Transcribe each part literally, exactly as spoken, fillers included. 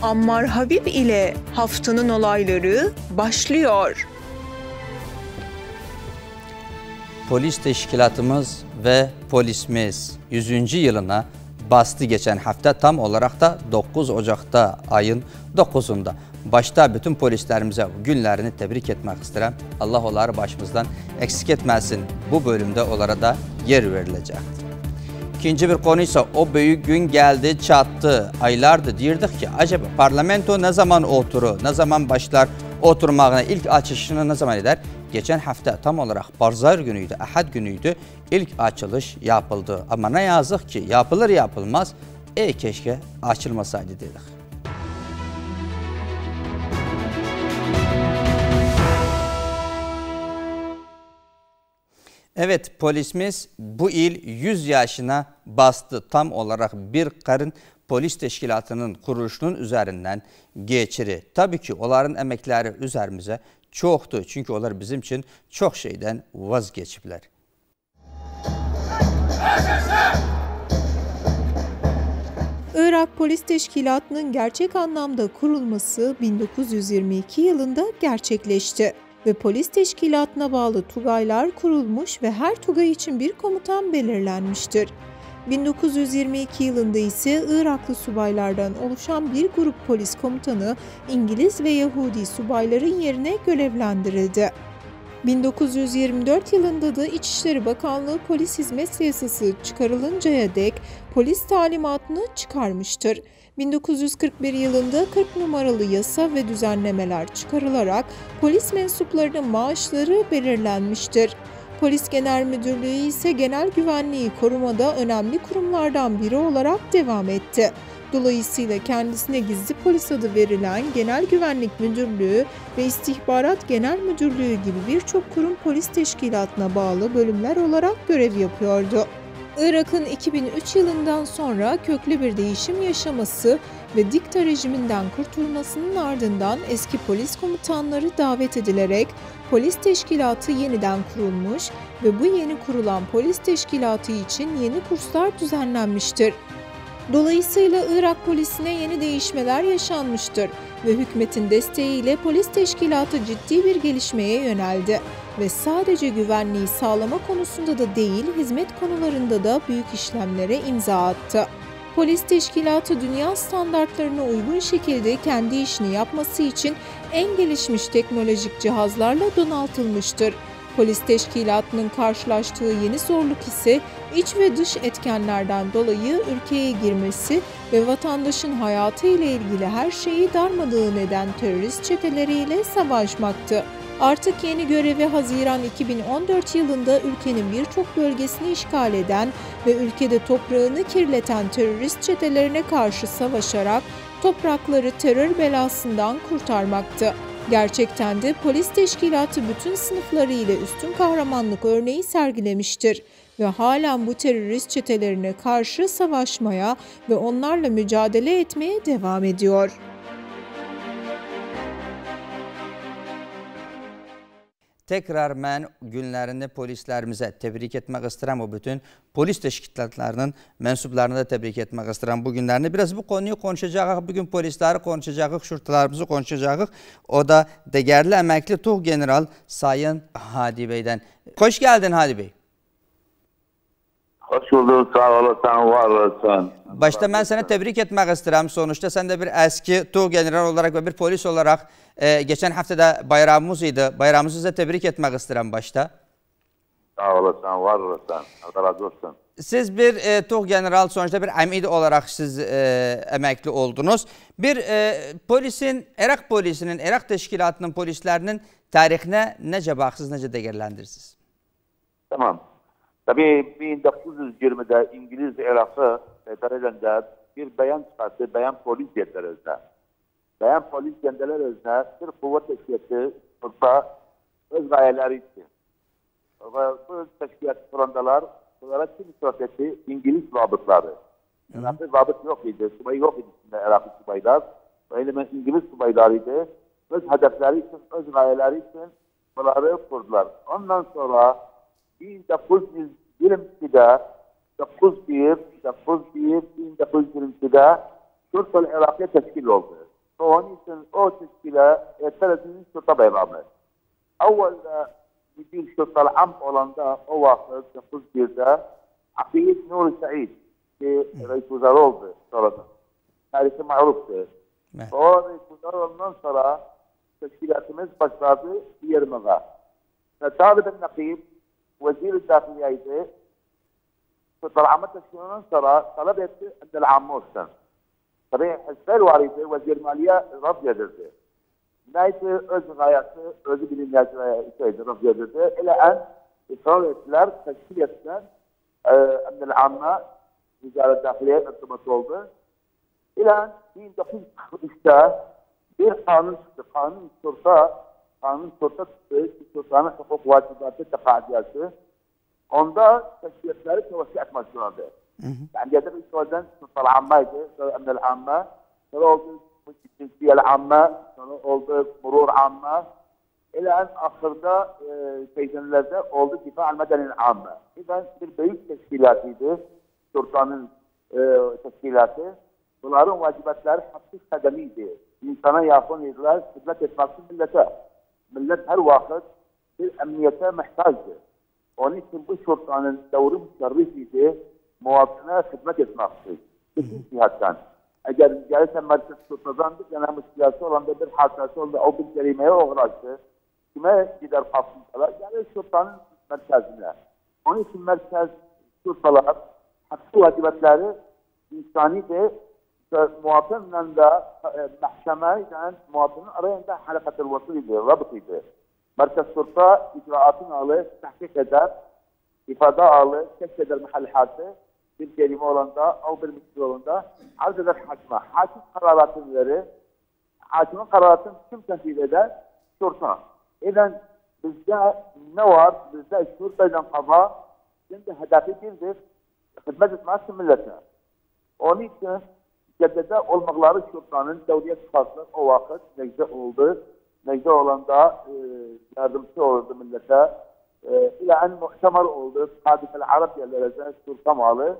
Ammar Habib ile haftanın olayları başlıyor. Polis teşkilatımız ve polisimiz yüzüncü yılına bastı geçen hafta, tam olarak da dokuz Ocak'ta ayın dokuzunda. Başta bütün polislerimize günlerini tebrik etmek isterim. Allah onları başımızdan eksik etmesin. Bu bölümde onlara da yer verilecektir. İkinci bir konuysa o büyük gün geldi çattı. Aylardır diyorduk ki acaba parlamento ne zaman oturur, ne zaman başlar oturmağına, ilk açışını ne zaman eder? Geçen hafta tam olarak pazar günüydü, ahad günüydü, ilk açılış yapıldı. Ama ne yazık ki yapılır yapılmaz, e keşke açılmasaydı dedik. Evet, polisimiz bu il yüz yaşına bastı. Tam olarak bir karın polis teşkilatının kuruluşunun üzerinden geçiri. Tabii ki onların emekleri üzerimize çoktu. Çünkü onlar bizim için çok şeyden vazgeçipler. Irak Polis Teşkilatı'nın gerçek anlamda kurulması bin dokuz yüz yirmi iki yılında gerçekleşti ve polis teşkilatına bağlı tugaylar kurulmuş ve her tugay için bir komutan belirlenmiştir. bin dokuz yüz yirmi iki yılında ise Iraklı subaylardan oluşan bir grup polis komutanı İngiliz ve Yahudi subayların yerine görevlendirildi. bin dokuz yüz yirmi dört yılında da İçişleri Bakanlığı Polis Hizmet Yasası çıkarılıncaya dek polis talimatını çıkarmıştır. bin dokuz yüz kırk bir yılında kırk numaralı yasa ve düzenlemeler çıkarılarak polis mensuplarının maaşları belirlenmiştir. Polis Genel Müdürlüğü ise genel güvenliği korumada önemli kurumlardan biri olarak devam etti. Dolayısıyla kendisine gizli polis adı verilen Genel Güvenlik Müdürlüğü ve İstihbarat Genel Müdürlüğü gibi birçok kurum polis teşkilatına bağlı bölümler olarak görev yapıyordu. Irak'ın iki bin üç yılından sonra köklü bir değişim yaşaması ve dikta rejiminden kurtulmasının ardından eski polis komutanları davet edilerek polis teşkilatı yeniden kurulmuş ve bu yeni kurulan polis teşkilatı için yeni kurslar düzenlenmiştir. Dolayısıyla Irak polisine yeni değişmeler yaşanmıştır ve hükümetin desteğiyle polis teşkilatı ciddi bir gelişmeye yöneldi ve sadece güvenliği sağlama konusunda da değil, hizmet konularında da büyük işlemlere imza attı. Polis teşkilatı dünya standartlarına uygun şekilde kendi işini yapması için en gelişmiş teknolojik cihazlarla donatılmıştır. Polis teşkilatının karşılaştığı yeni zorluk ise iç ve dış etkenlerden dolayı ülkeye girmesi ve vatandaşın hayatı ile ilgili her şeyi darmadağın eden terörist çeteleriyle savaşmaktı. Artık yeni görevi Haziran iki bin on dört yılında ülkenin birçok bölgesini işgal eden ve ülkede toprağını kirleten terörist çetelerine karşı savaşarak toprakları terör belasından kurtarmaktı. Gerçekten de polis teşkilatı bütün sınıflarıyla üstün kahramanlık örneği sergilemiştir ve halen bu terörist çetelerine karşı savaşmaya ve onlarla mücadele etmeye devam ediyor. Tekrar ben günlerini polislerimize tebrik etmek isterim. O bütün polis teşkilatlarının mensuplarını da tebrik etmek isterim bu günlerini. Biraz bu konuyu konuşacağız. Bugün polisleri konuşacağız, şurtalarımızı konuşacağız. O da değerli emekli Tuğ General Sayın Hadi Bey'den. Hoş geldin Hadi Bey. Hoş bulduk, sağ olasın, var olasın. Başta ben seni tebrik etmek isterim. Sonuçta sen de bir eski Tuğ General olarak ve bir polis olarak e, geçen haftada bayramımızdı. Bayramımızı da tebrik etmek isterim başta. Sağ olasın, var olasın. Allah razı olsun. Siz bir e, Tuğ General, sonuçta bir amid olarak siz e, emekli oldunuz. Bir e, polisin, Irak polisinin, Irak teşkilatının polislerinin tarihine nece baksız, nece değerlendirirsiniz? Tamam. Tabii bin dokuz yüz yirmide İngiliz Irak'ı fethedildiğinde bir beyan çıkarttı, beyan polis genderlerinde. Beyan polis genderlerinde bir kuvvet teşkilatı kursa öz gayeleri için. Bu teşkilat kurandalar, bunlara kim ispat etti? İngiliz zabıtları. Irak'ta zabıt yok idi, subay yok idi içinde Irak'ı subaylar. Öyle İngiliz subaylarıydı. Öz hedefleri için, öz gayeleri için bunları kurdular. Ondan sonra bin dokuz yüz yirmi ikide dokuz bir, dokuz bir, bin dokuz yüz yirmi ikide Şurta-ı Irak'ya teşkil oldu. Onun için o teşkile yeterliğinin şurta bayramı. Evvelde müdür şurtal am olanda o vakit dokuz birde Akiyet Nur Said ki reis vuzarı oldu sonradan. Tarihi mağruptu. Evet. O reis vuzarı olduktan sonra teşkilatımız başladı yirmiye. Talib el-Nakib Vezir-i Dâhiliyeydi. Şurtal amı teşkilinden sonra talep etti Abdel Amme olsun. Tabii Hüsnü Varidi Vezir Maliye rad yedirdi. Neyse öz gayesi, özü bilinmeyeceğiydi, rad yedirdi. İle en ısrar ettiler, teşkil ettiler. Abdel Amme Ticaret Dâhiliye irtibatı oldu. İle en bin dokuz yüz kırk üçte bir kanun çıktı. Kanun şurta, kanun şurta çıktı. Şurtanın hukuk vacibatı tekadiyası. Onda teşkilatları tevessü etmek zorunda. يعني يتم السودان السلطة العامة أمن العامة oldu الجنسية العامة oldu مرور عامة إلى أن آخرda teyzenlerde oldu difa'l medeni العامة. İzen bir büyük teşkilatıydı. Sultanın e, teşkilatı. Bunların vacibatları hakkı kademiydi. İnsana yakın ediler, hizmet etmek için millete. Millet her vakit bir emniyete muhtaçtı. Onun için bu sultanın devri müşerrifiydi. Muhatına hizmet etmektir. Bütün cihattan. Eğer gelirse merkez sultandır, yani müşkilası olan bir hasası oldu, o bir cerimeye uğraştı. Kime gider kapsınlar? Yani sultanın merkezine. Onun için merkez sultalar, hakkı vacibetleri insani de muhatınla da mahkemeyle muhatının arayında halakatı vasılıydı, rabıtıydı. Merkez sulta icraatını alır, tahkik eder, ifade alır, keşfeder mahallihatı, bir kelime olanda, o bir müşkil olanda arz eder hakime. Hakim kararatını verir. Hakimin kararatını kim temsil eder? Şurta. İzen bizde ne var? Bizde şurtayla kaza, şimdi hedefi kimdir? Hizmet etmezsin millete. Onun için ceddede olmakları şurtanın devriye çıkartılır. O vakit necde oldu. Necde olanda e, yardımcı olurdu millete. İle en muhtemel oldu. Hadis-el Arap yerlerinde Şurta malı.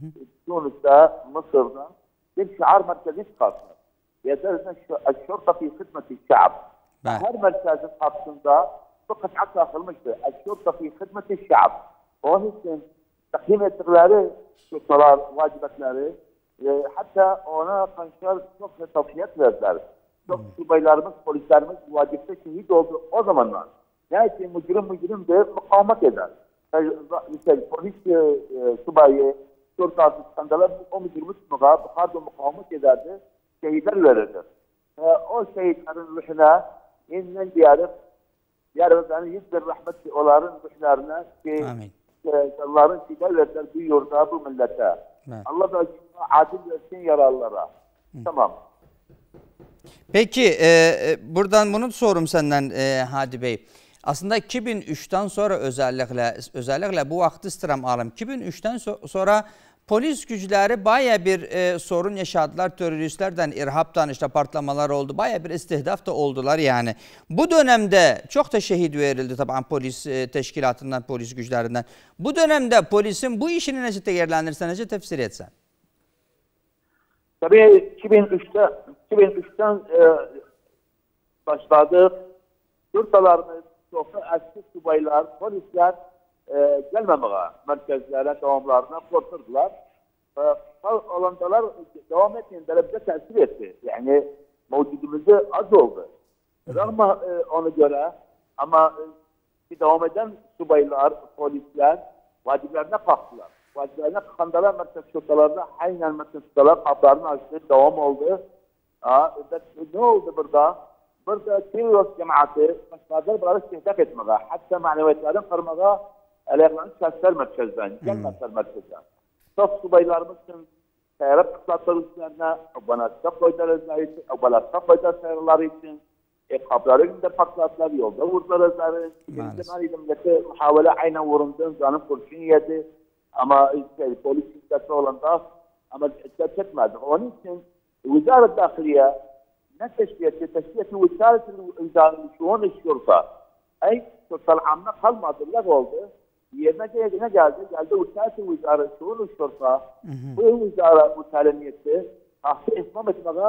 Tunus'ta, Mısır'da bir şiar merkezi çıkartılır. Yeterse Şurta fi hizmeti şa'b. Her merkezin kapsında bu kıt'a takılmıştır. Şurta fi hizmeti şa'b. Onun için takdim ettikleri şurtalar, vacibetleri e, hatta ona kanşar çok tavsiyet verdiler. Çok subaylarımız, polislerimiz vacipte şehit oldu o zamanlar. Neyse mücrim mücrim de mukavemet eder. Mesela polis e, subayı, şurtası çıkandalar o mücrimi tutmaya, bukarda mukavemet ederdi, şehitler verirdi. E, o şehitlerin ruhuna innen diyarıp, yarın yüzler rahmet onların ruhlarına ki Allah'ın şehitler verirler bu yurda, bu millete. Evet. Allah da adil versin yaralılara. Tamam. Peki e, buradan bunu sorum senden e, Hadi Bey. Aslında iki bin üçten sonra özellikle özellikle bu vakti istirham alım. iki bin üçten so sonra polis güçleri baya bir e, sorun yaşadılar. Teröristlerden, irhaptan işte patlamalar oldu. Baya bir istihdaf da oldular yani. Bu dönemde çok da şehit verildi tabii polis e, teşkilatından, polis güçlerinden. Bu dönemde polisin bu işini nasıl değerlendirirsen, nasıl tefsir etsen? Tabii iki bin üçte iki bin üçten e, başladık. Şurtalarımız, çok eski subaylar, polisler e, gelmemeye merkezlere, devamlarına korkturdular. E, olandalar devam etmeyen derecede tesir etti. Yani mevcudumuzda az oldu. Ama e, ona göre ama e, devam eden subaylar, polisler vaciplerine kalktılar. Vaciplerine kalkandalar merkez şurtalarında aynen merkez şurtalar kaplarını açtı, devam oldu. Aa, ne oldu burada? Burada Kiryos cemaati başkadır bunları istihdaf etmeye, hatta maneviyatların kırmaya, alakalı şahslar merkezden, gelmezler merkezden. Çok subaylarımızın seyahat kıslatlarına, bana çok koydarızlar için, bana çok koydar sayarlar için, kapların da patlatlar, yolda vurdularızlar. İnsanlar milleti muhavele aynen vurunduğun canım kurşun yedi. Ama işte, polis şiddeti olanda ama dikkat etmedi. Onun için Vizar-ı Dâhiliye ne teşkiyeti? Teşkiyeti Vizar-ı Şuun Şurta. Ay Sultan Amma kalmadılar oldu. Yerine ne geldi? Geldi Vizar-ı Vizar-ı Şuun Şurta. Bu Vizar-ı Musalemiyeti ahsi ismam etmeye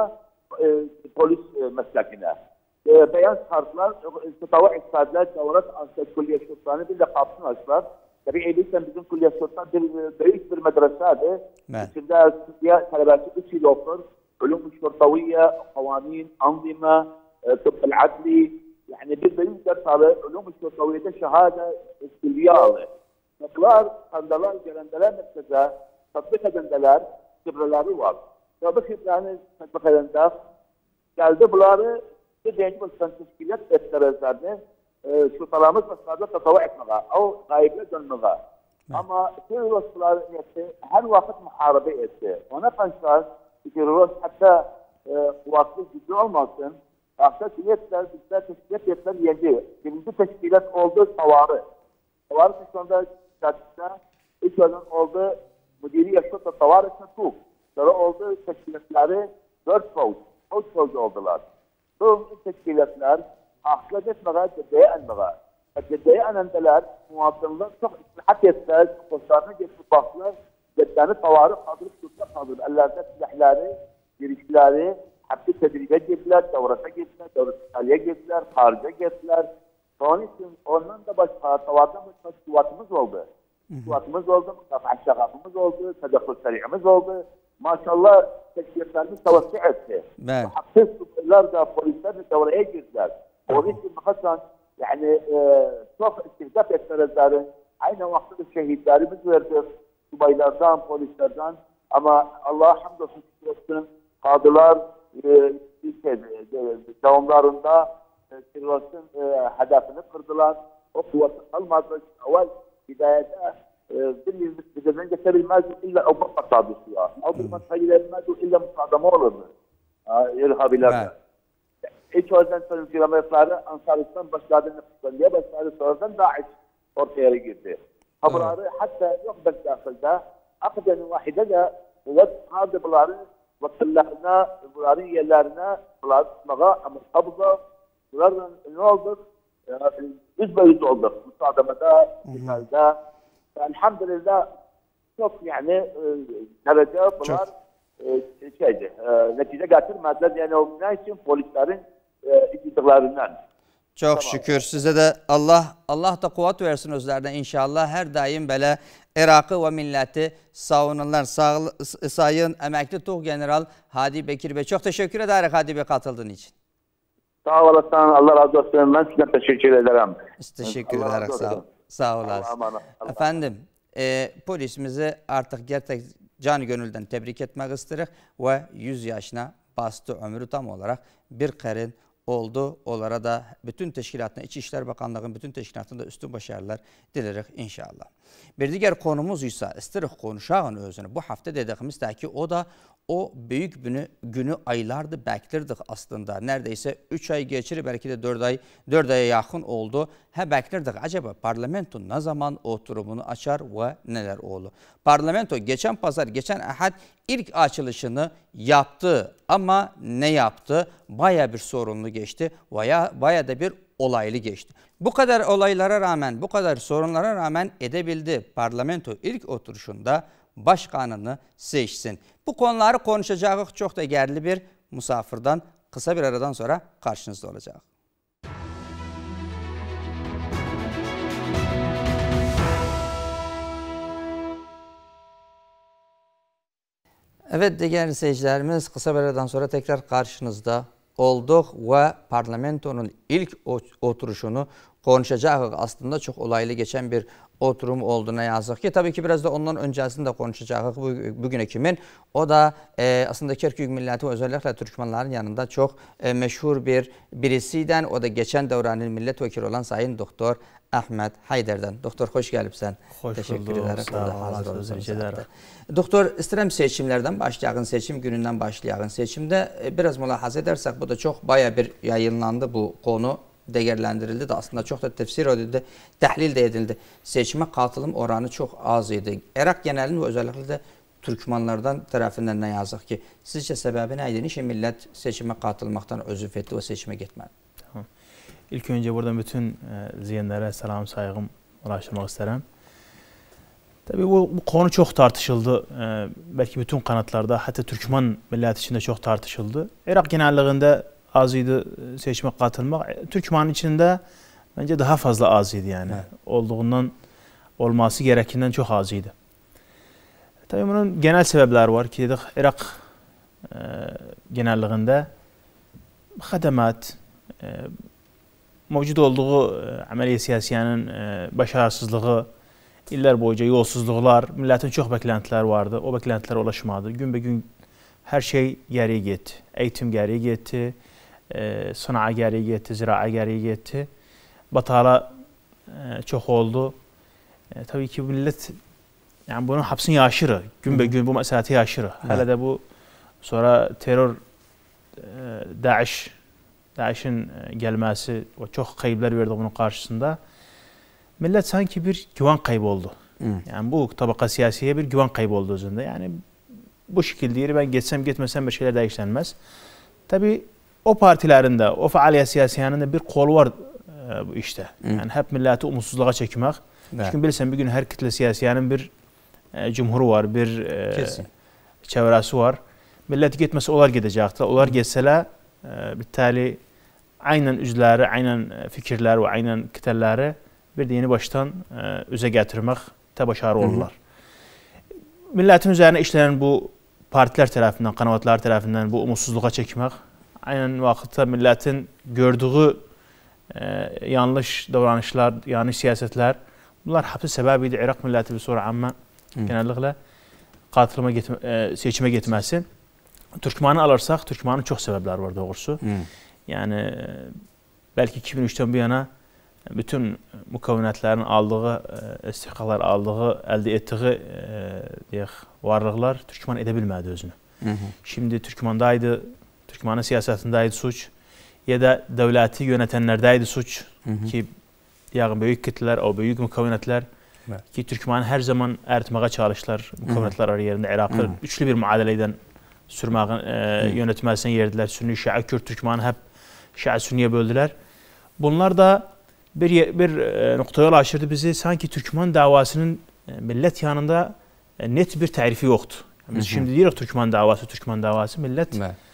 e, polis e, meslekine. E, beyan çıkarttılar, tava istediler, devlet asker külliye şurtlarını bir de kapsın açtılar. Tabii eyliysen bizim külliye şurtlar bir, büyük bir medreseydi. Evet. İçinde Türkiye talebesi üç yıl okur. Ulum şurtaviye, kavanin, anzime, tıbbı adli. Yani bir büyük ders alır. Ulum şurtaviyede şehade külliye alır. Bunlar, kandalar, gelendeler merkeze, tatbik edendeler, kibreleri var. Tatbik edenlerini tatbik edenler geldi bunları bir genç başkan teşkilat etkilerlerdi. Şurtalarımız başlarda tatava etmeye, o gayble dönmeye. Ama teröristler niyeti her vakit muharebe etti. Ona karşı terörist hatta kuvvetli gücü olmasın. Hatta niyetler, bizler teşkilat etkiler yendi. Birinci teşkilat oldu tavarı. Tavarı sonunda Çatışta üç yılın oldu müdiri yaşta tavarı çatuk. Sonra oldu teşkilatları dört favuz. Favuz favuz oldular. Bu teşkilatlar ahlat etmeye, ceddeye enmeye. Ceddeye enendeler, muhatırlar çok istihat ettiler, kuşlarına geçip baktılar. Ceddeni tavarı kaldırıp tutlar kaldırıp. Ellerde silahları, girişleri, hapsi tedribe girdiler, davrata girdiler, davrata İtalya'ya girdiler, harca girdiler. Onun için ondan da başka tavardan başka kuvvetimiz oldu. Kuvvetimiz oldu, aşağımız oldu, tedakül seri'imiz oldu. Maşallah teşkilatlarımız savaşı etti. Hapsiz tutuklular da polisler de devreye girdiler. Onun için mesela yani e, çok istihdaf etmeleri, aynı vakti şehitlerimiz verdik. Subaylardan, polislerden. Ama Allah'a hamdolsun teröristin kadılar e, devamlarında e, teröristin e, hedefini kırdılar. O kuvveti kalmadı. Evvel hidayete bir bizden geçebilmez illa o bakma tabiisi ya. O bir mesailemez illa musadama olurdu. İrhabilerle. Hiç o yüzden sonra kilometreleri Ansaristan başladığını kıskanlığa başladı. Sonradan Daesh ortaya girdi. Haberleri hatta yok bek dahilde akden vahide de kuvvet hardı bunları vakillerine, bunların yerlerine bunlar tutmağa ama kabıza bunların ne olduk? Yüz be yüz olduk. Musadamada, İtal'da. Elhamdülillah çok yani derece bunlar şeydi, netice getirmediler. Yani o ne için polislerin iktidarlarından. Çok tamam. Şükür size de Allah Allah da kuvvet versin özlerine inşallah. Her daim böyle Irak'ı ve milleti savunanlar. Sağ, sayın emekli Tuğ General Hadi Bekir Bey. Çok teşekkür ederim Hadi Bey katıldığın için. Sağ olasın. Allah razı olsun. Ben size teşekkür ederim. Biz teşekkür ederiz. Sağ, sağ olasın. Allah, Allah. Efendim e, polisimizi artık gerçek can gönülden tebrik etmek istedik ve yüz yaşına bastı ömrü tam olarak bir karın oldu. Onlara da bütün teşkilatına, İçişleri Bakanlığı'nın bütün teşkilatında üstün başarılar dileriz inşallah. Bir diğer konumuz ise isterik konuşağın özünü. Bu hafta dediğimiz de ki o da o büyük günü, günü aylardı beklerdik aslında. Neredeyse üç ay geçir, belki de dört ay, dört aya yakın oldu. Ha beklerdik. Acaba parlamento ne zaman oturumunu açar ve neler oldu? Parlamento geçen pazar, geçen ahad ilk açılışını yaptı. Ama ne yaptı? Baya bir sorunlu geçti. Baya, baya da bir olaylı geçti. Bu kadar olaylara rağmen, bu kadar sorunlara rağmen edebildi. Parlamento ilk oturuşunda başkanını seçsin. Bu konuları konuşacağız. Çok da değerli bir misafirden kısa bir aradan sonra karşınızda olacak. Evet değerli seyircilerimiz, kısa bir aradan sonra tekrar karşınızda olduk ve parlamentonun ilk oturuşunu konuşacağız. Aslında çok olaylı geçen bir oturum olduğuna yazık ki. Tabii ki biraz da ondan öncesinde konuşacağız bugüne kimin. O da e, aslında Kerkük milleti özellikle Türkmenlerin yanında çok e, meşhur bir birisiyden. O da geçen devranın milletvekili olan Sayın Doktor Ahmet Hayder'den. Doktor hoş geldin. Hoş Teşekkür bulduk. ederim. Sağ olun. Doktor isterim seçimlerden başlayalım. Seçim gününden başlayalım. Seçimde e, biraz mülahaza edersek bu da çok baya bir yayınlandı bu konu. Değerlendirildi de aslında çok da tefsir edildi, tahlil de edildi. Seçime katılım oranı çok az idi. Irak genelinde ve özellikle de Türkmenlerden tarafından ne yazık ki. Sizce sebebi neydi? Niçin millet seçime katılmaktan özür etti ve seçime gitmedi? Tamam. İlk önce buradan bütün e, ziyenlere selam saygım ulaştırmak isterim. Tabii bu, bu konu çok tartışıldı. Ee, belki bütün kanatlarda, hatta Türkmen milleti içinde çok tartışıldı. Irak genelliğinde azıydı seçime katılmak. Türkmen içinde bence daha fazla azıydı yani. Evet. Olduğundan, olması gerekenden çok azıydı. Tabii bunun genel sebepler var ki dedik Irak e, genelliğinde hademat, e, mevcut olduğu e, ameliye siyasiyenin e, başarısızlığı, iller boyunca yolsuzluklar, milletin çok beklentiler vardı. O beklentiler ulaşmadı. Gün be gün her şey geriye gitti. Eğitim geriye gitti, e, sanayi geriye gitti, ziraat geriye gitti. Batala e, çok oldu. E, tabii ki millet yani bunun hapsini yaşırı. Gün be gün bu meseleti yaşırı. Hele de bu sonra terör, e, Daesh, Daesh'in gelmesi, o çok kayıplar verdi bunun karşısında. Millet sanki bir güven kaybı oldu. Hı. Yani bu tabaka siyasiye bir güven kaybı oldu özünde. Yani bu şekilde ben geçsem gitmesem bir şeyler değişlenmez. Tabii o partilerinde, o faaliyet siyasiyenin de bir kol var e, bu işte. Hı. Yani hep milleti umutsuzluğa çekmek. Evet. Çünkü bilirsen bir gün her kitle siyasiyenin bir e, cumhuru var, bir e, çevresi var. Millet gitmesi onlar gidecekler. Onlar geçseler e, bittali aynen üzleri, aynen fikirler ve aynen kitleleri bir de yeni baştan e, üze getirmek de başarı olurlar. Milletin üzerine işlenen bu partiler tarafından, kanaatlar tarafından bu umutsuzluğa çekmek, aynen vakitte milletin gördüğü e, yanlış davranışlar, yanlış siyasetler, bunlar hepsi sebebiydi Irak milleti bir sonra ama genellikle katılıma gitme, e, seçime gitmesi. Türkmen'i alırsak, Türkmen'in çok sebepler var doğrusu. Hı. Yani e, belki iki bin üçten bu yana bütün mukavvenetlerin aldığı, istihqaqlar aldığı, elde ettiği e, varlıklar Türkmen edebilmedi özünü. Hı hı. Şimdi Türkmen'daydı, Türkmen'in siyasetindeydi suç ya da devleti yönetenlerdeydi suç hı hı. ki yani büyük kitleler, o büyük mukavvenetler evet. ki Türkmen her zaman eritmeye çalıştılar mukavvenetler arasında Irak'ı üçlü bir mücadeleden sürmeğin e, yönetmesine yerdiler. Sünni, Şia, Kürt, Türkmen'i hep Şia, Sünni'ye böldüler. Bunlar da bir bir e, noktaya ulaştırdı bizi. Sanki Türkmen davasının e, millet yanında e, net bir tarifi yoktu. Yani biz hı hı. şimdi diyoruz Türkmen davası, Türkmen davası. Millet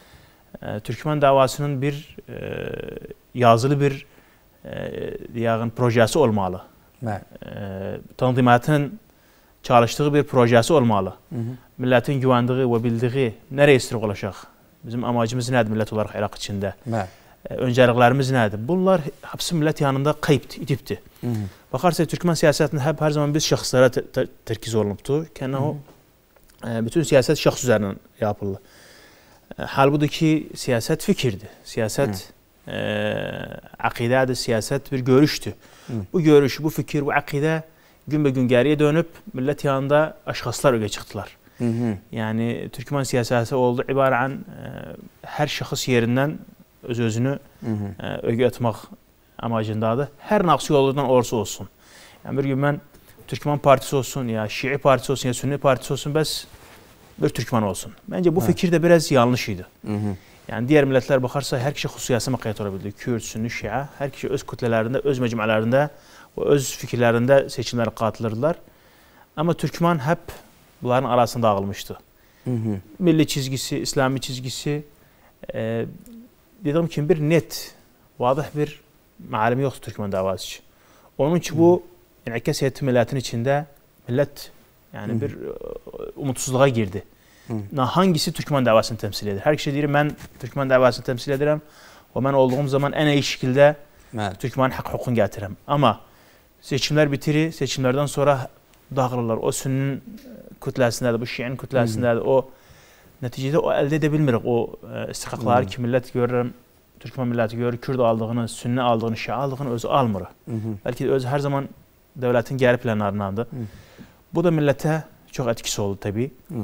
e, Türkmen davasının bir e, yazılı bir e, yani projesi olmalı. E, Tanzimatın çalıştığı bir projesi olmalı. Hı hı. Milletin güvendiği ve bildiği nereye istek olacak? Bizim amacımız nedir millet olarak Irak içinde? Evet. Önceliklerimiz nedir? Bunlar hepsi millet yanında kayıptı, idipti. Hı hı. Bakarsak Türkmen siyasetinde hep her zaman biz şahıslara terkiz olunubdu. Yani o e, bütün siyaset şahs üzerinden yapıldı. E, halbuki siyaset fikirdi. Siyaset e, akidedir, siyaset bir görüştü. Hı. Bu görüş, bu fikir, bu akide gün be gün geriye dönüp millet yanında aşkaslar öge çıktılar. Hı hı. Yani Türkmen siyaseti oldu ibaren e, her şahıs yerinden öz özünü hı hı. E, öge etmek amacındadır. Her naksı yolundan olursa olsun. Yani bir gün ben Türkmen partisi olsun ya Şii partisi olsun ya Sünni partisi olsun bes bir Türkmen olsun. Bence bu evet. fikir de biraz yanlışıydı. Hı hı. Yani diğer milletler bakarsa her kişi hususiyası makayet olabildi. Kürt, Sünni, Şia her kişi öz kütlelerinde, öz mecmualarında ve öz fikirlerinde seçimlere katılırdılar. Ama Türkmen hep bunların arasında dağılmıştı. Hı hı. Milli çizgisi, İslami çizgisi e, dediğim gibi bir net, vadah bir malum yoktu Türkmen davası için. Onun için hı. bu in'ikas etti milletin içinde millet yani hı hı. bir umutsuzluğa girdi. Hı. Hangisi Türkmen davasını temsil eder? Her kişi diyor ben Türkmen davasını temsil ederim ve ben olduğum zaman en iyi şekilde evet. Türkmen hak hukukunu getiririm. Ama seçimler bitirir, seçimlerden sonra dağılırlar. O Sünni'nin kütlesinde de, bu Şii'nin kütlesinde de o neticede o elde edebilmirik. O e, istihqaqları ki millet görürüm, Türkmen milleti görür, Kürt aldığını, Sünni aldığını, Şia aldığını özü almır. Belki de özü her zaman devletin geri planlarındandı. Bu da millete çok etkisi oldu tabii. Hı.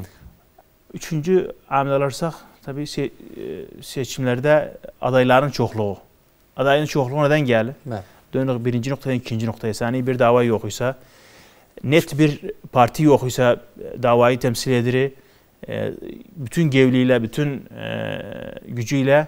Üçüncü amil alırsak tabii se seçimlerde adayların çokluğu. Adayın çokluğu neden geldi? Evet. Dönük birinci noktaya, ikinci noktaya. Yani bir dava yoksa, net bir parti yoksa davayı temsil eder, bütün gevliyle, bütün gücüyle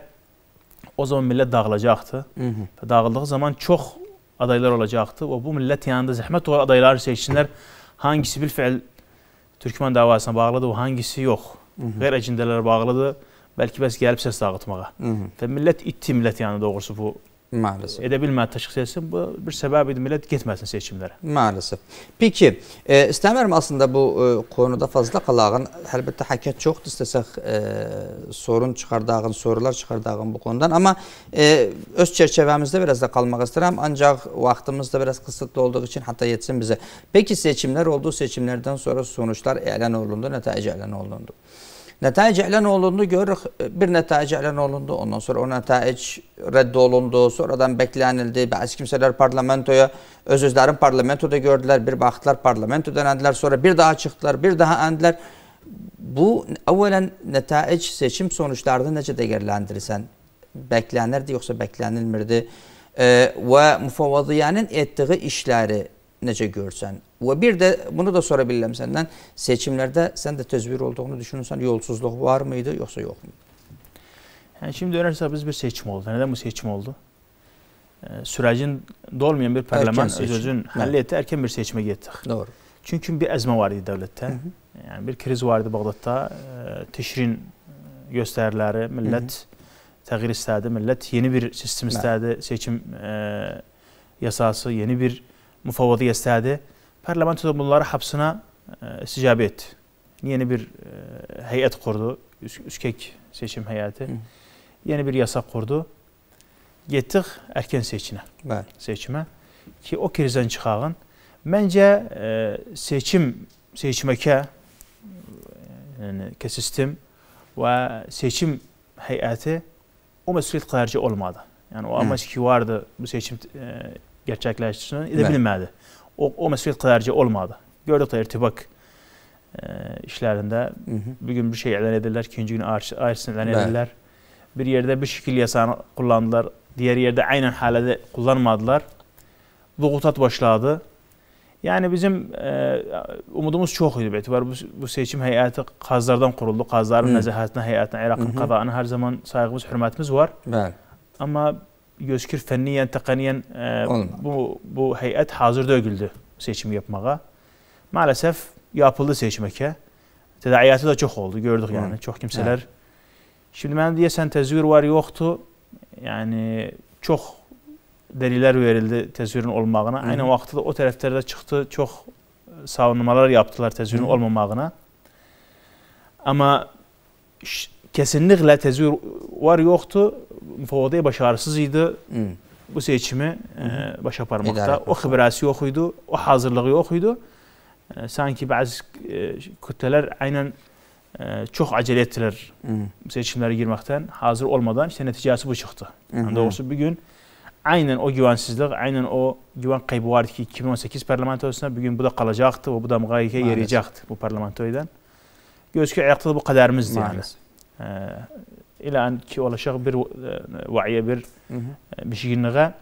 o zaman millet dağılacaktı. Hı hı. Dağıldığı zaman çok adaylar olacaktı. O bu millet yanında zahmet olan adayları seçsinler. hangisi bilfiil Türkmen davasına bağlıdır, o hangisi yok. Qeyri əcindelərə bağlıdır. Belki bəs gəlib səs dağıtmağa. Və millət itti millət yani doğrusu bu. Maalesef. Edə bilmədi təşxis etsin. Bu bir səbəb idi millət getməsin seçimlərə. Maalesef. Peki, e, istəmirəm aslında bu e, konuda fazla qalağın. Əlbəttə həqiqət çoxdur, istəsək e, sorun çıxardağın, sorular çıxardağın bu konudan. Amma e, öz çərçevəmizdə biraz da qalmaq istəyirəm. Ancaq vaxtımız da biraz kısıtlı olduğu için hatta yetsin bize. Peki seçimler oldu, seçimlerden sonra sonuçlar elan olundu, netice elan olundu. Netice elan olundu, görürük bir netice elan olundu, ondan sonra o netice reddolundu, sonradan beklenildi. Bazı kimseler parlamentoya, öz özlerin parlamentoda gördüler, bir baktılar parlamentodan endiler, sonra bir daha çıktılar, bir daha endiler. Bu evvelen netice seçim sonuçlarını nece değerlendirirsen? Beklenirdi yoksa beklenilmirdi? Ee, ve mufavvadiyenin ettiği işleri nece görsen? Ve bir de bunu da sorabilirim senden. Seçimlerde sen de tezvir olduğunu düşünürsen yolsuzluk var mıydı yoksa yok mu? Yani şimdi dönerse biz bir seçim oldu. Neden bu seçim oldu? Ee, sürecin dolmayan bir parlament öz-özün halletti. Erken bir seçime gittik. Doğru. Çünkü bir ezme vardı devlette. Hı hı. Yani bir kriz vardı Bağdat'ta. E, teşrin gösterileri, millet təğyir istedi. Millet yeni bir sistem istedi. Seçim e, yasası, yeni bir mufavvadı istedi. Parlamentoda bunları hapsına e, isticabı etti. Yeni bir e, heyet kurdu. Üs Üskek seçim heyeti. Hı. Yeni bir yasa kurdu. Gittik erken seçime. Evet. Seçime. Ki o krizden çıkağın. Bence e, seçim seçimeke yani ke sistem ve seçim heyeti o mesuliyet kadarcı olmadı. Yani o amaç ki vardı bu seçim e, gerçekleştirsin edebilmedi. O, o mesuliyet kadarcı olmadı. Gördük de irtibak e, işlerinde hı hı. bir gün bir şey elan ederler, ikinci gün ayrısını elan ederler. Bir yerde bir şekil yasağını kullandılar, diğer yerde aynen halde kullanmadılar. Vukutat başladı. Yani bizim e, umudumuz çok idi. Betibar bu, bu seçim heyeti kazlardan kuruldu. Kazların nezahatine, heyetine, Irak'ın kadağına her zaman saygımız, hürmetimiz var. Evet. Ama gözükür fenniyen, tekniyen e, bu, bu heyet hazır dögüldü seçim yapmaya. Maalesef yapıldı seçimeke. Tedaiyatı da çok oldu. Gördük yani. Hı. Çok kimseler. Evet. Şimdi ben diyesen tezvir var yoktu. Yani çok deliller verildi tezvirin olmağına. Hı -hı. Aynı vaxtda o tərəflərdə çıxdı, çox savunmalar yaptılar tezvirin Hı -hı. olmamağına. Ama kesinlikle tezvir var yoktu. Mufavvadiye başarısız idi. Hı -hı. Bu seçimi Hı -hı. E, baş aparmakta. O xibrası yok idi, o hazırlığı yok idi. E, sanki bazı e, kütleler aynen e, çok acele ettiler Hı -hı. bu seçimlere girmekten. Hazır olmadan işte neticesi bu çıktı. Hı -hı. Yani doğrusu bir gün aynen o güvensizlik, aynen o güven kaybı vardı ki iki bin on sekiz parlamentosuna bugün bu da kalacaktı ve bu da mugayike yarayacaktı bu parlamentoydan. Gözüküyor ayakta da bu kaderimizdi yani. Ee, İlan ki olacak bir vahiye bir hı hı. bir şekilde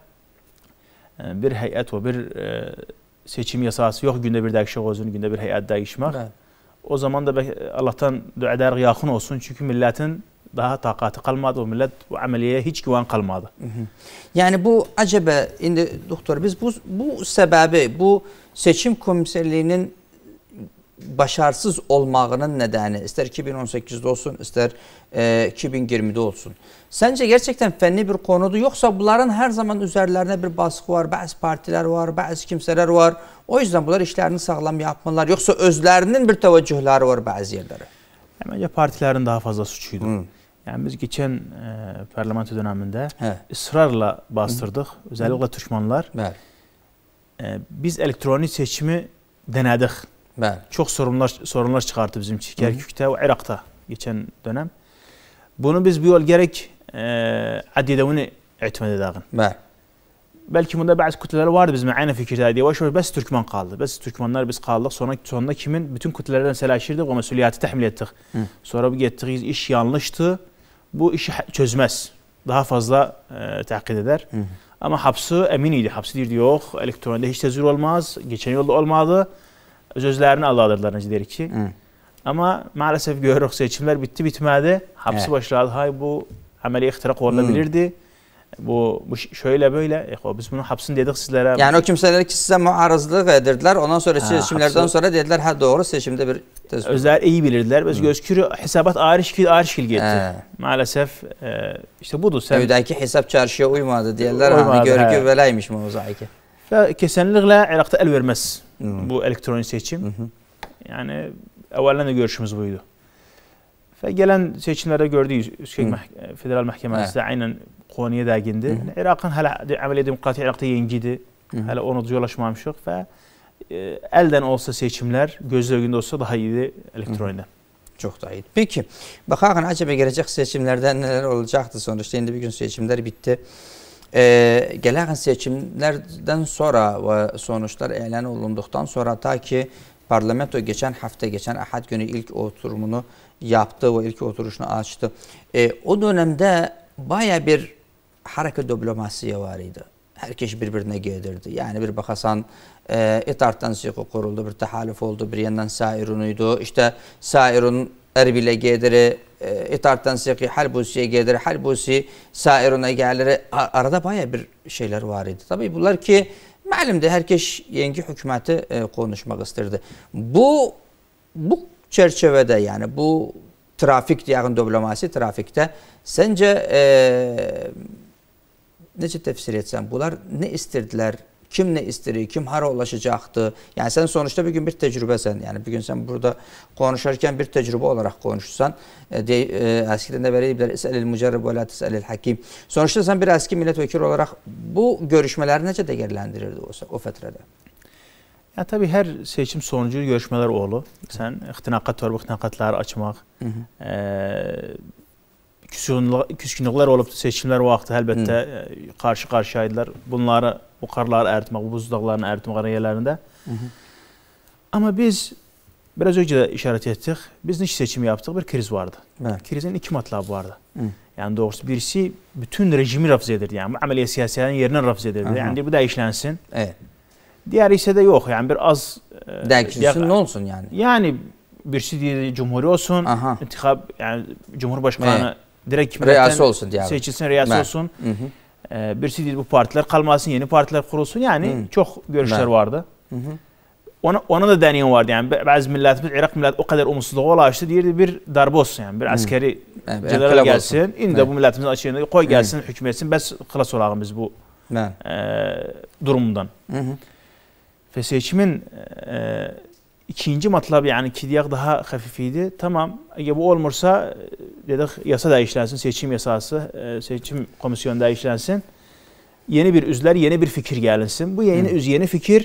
bir heyet ve bir e, seçim yasası yok. Günde bir değişik olsun, günde bir heyet değişmek. Evet. O zaman da Allah'tan dua eder yakın olsun çünkü milletin daha takatı kalmadı. O millet bu ameliyeye hiç güven kalmadı. Hı hı. Yani bu acaba indi doktor biz bu bu sebebi bu seçim komiserliğinin başarısız olmağının nedeni ister iki bin on sekizde olsun ister e, iki bin yirmide olsun. Sence gerçekten fenli bir konudu yoksa bunların her zaman üzerlerine bir baskı var, bazı partiler var, bazı kimseler var. O yüzden bunlar işlerini sağlam yapmalar yoksa özlerinin bir teveccühleri var bazı yerlere. Bence partilerin daha fazla suçuydu. Hı. Yani biz geçen e, parlamento döneminde He. ısrarla bastırdık. Hı. Özellikle Hı. Türkmenler. E, biz elektronik seçimi denedik. Evet. Çok sorunlar sorunlar çıkarttı bizim Kerkük'te ve Irak'ta geçen dönem. Bunu biz bir yol gerek e, adedevini itimat edelim. Evet. Belki bunda bazı kütleler vardı bizim aynı fikirde. Yavaş yavaş bes Türkmen kaldı. Bes Türkmenler biz kaldık. Sonra sonunda kimin bütün kütlelerden selaşırdık o mesuliyeti tahmil ettik. Hı. Sonra bu gittiğimiz iş yanlıştı. Bu işi çözmez. Daha fazla e, takip eder. Hı. Ama hapsi eminiydi. Hapsi dirdi yok. Elektronda hiç tezgür olmaz. Geçen yolda olmadı. Özlerini Allah'dırlar necə derik ki. Hı. Ama maalesef görürük seçimler bitti bitmedi. Hapsi evet. başladı. Hay bu ameli ihtirak olabilirdi. Bu, bu şöyle böyle, e, biz bunu hapsın dedik sizlere. Yani o kimseler ki size muarızlık edirdiler, ondan sonra Ha, seçimlerden hapsi- sonra dediler ha doğru seçimde bir tespit. Özler iyi bilirdiler. Biz gözüküyor hesabat ağır şekil ağır şekil gitti. He. Maalesef e, işte budur. Sen Evdeki hesap çarşıya uymadı diyorlar. Uymadı, Hani görgü he. veleymiş mevzuaki. ve kesinlikle Irak'ta el vermez Hı. bu elektronik seçim. Hı hı. Yani evvelden de görüşümüz buydu. Ve gelen seçimlerde gördüğü şey Hı. mah- federal mahkemesi de aynen Konya'ya da gindi. Irak'ın hala ameliye demokratik Irak'ta yengiydi. Hı. Hala onu yollaşmamışık ve e, elden olsa seçimler gözler önünde olsa daha iyiydi elektronikten. Çok da iyi. Peki bakalım acaba gelecek seçimlerde neler olacaktı sonuçta şimdi bir gün seçimler bitti. Ee, gelen seçimlerden sonra ve sonuçlar elan olunduktan sonra ta ki parlamento geçen hafta geçen ahad günü ilk oturumunu yaptı ve ilk oturuşunu açtı. Ee, o dönemde baya bir hareket diplomasiye var idi. Herkes birbirine geldirdi. Yani bir bakasan e, İttihat'tan sıkı kuruldu, bir tahalüf oldu, bir yandan Sairun'uydu. İşte Sairun Erbil'e geliri, e, İttihat'tan sıkı Halbusi'ye geliri, Halbusi Sairun'a geliri. Arada baya bir şeyler var idi. Tabii bunlar ki malumdu herkes yeni hükümeti e, konuşmak isterdi. Bu bu çerçevede yani bu trafik diyen diplomasi trafikte sence e, nece tefsir etsen bunlar ne istirdiler? Kim ne istiriyor? Kim hara ulaşacaktı? Yani sen sonuçta bir gün bir tecrübesen. Yani bir gün sen burada konuşurken bir tecrübe olarak konuşsan. E, e, eskiden de böyle "Es'elil mucarrib ve la tes'elil hakim." Sonuçta sen bir eski milletvekili olarak bu görüşmeleri nece değerlendirirdi o, o fetrede? Ya tabii her seçim sonucu görüşmeler olur. Sen ihtinaqat var, bu ihtinaqatları açmak. Hı hı. E, küskünlükler olup seçimler vakti elbette hı. karşı karşıyaydılar. Bunları, bu karları eritmek, bu buzdağlarını eritmek arayalarında. Hı hı. Ama biz biraz önce de işaret ettik. Biz niçin seçim yaptık? Bir kriz vardı. Evet. Krizin iki matlabı vardı. Hı. Yani doğrusu birisi bütün rejimi rafz edirdi. Yani ameliye siyasiyenin yerine rafz edirdi. Hı hı. Yani bu da işlensin. Evet. Diğer ise de yok. Yani bir az değişsin ne olsun yani? Yani birisi diye cumhuri olsun. Aha. İntikab yani Cumhurbaşkanı evet. direkt reyası olsun diye. Seçilsin, reyası evet. olsun. Hı hı. Ee, birisi değil bu partiler kalmasın, yeni partiler kurulsun. Yani hı. çok görüşler evet. vardı. Hı hı. Ona, ona da deneyen vardı. Yani bazı milletimiz, Irak millet o kadar umutsuzluğa ulaştı. Diğeri bir darbe olsun yani. Bir hı. askeri evet. general gelsin. İndi evet. bu milletimizin açığını koy gelsin, hı. hükmetsin. Bes kılas olalım biz bu evet. e, durumundan. Hı hı. Ve seçimin e, ikinci matlabı yani ki diyek daha hafifiydi. Tamam, eğer bu olmursa dedik yasa da işlensin, seçim yasası, seçim komisyonu da işlensin. Yeni bir üzler, yeni bir fikir gelinsin. Bu yeni üz, yeni fikir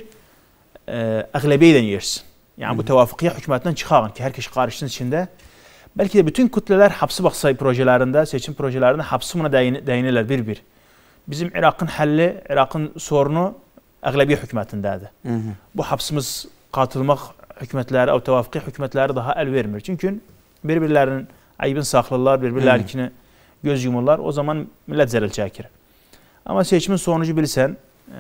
e, aglebiyeyle yersin. Yani Hı. bu tevafukiye hükümetten çıkarın ki herkes karışsın içinde. Belki de bütün kütleler hapsi baksay projelerinde, seçim projelerinde hapsi buna değinirler bir bir. Bizim Irak'ın halli, Irak'ın sorunu aglebiye hükümetindedir. Hı hı. Bu hapsimiz katılmak hükümetleri, o tevafuki hükümetleri daha el vermir. Çünkü birbirlerinin ayıbını saklırlar, birbirlerine göz yumurlar. O zaman millet zerel çekir. Ama seçimin sonucu bilsen,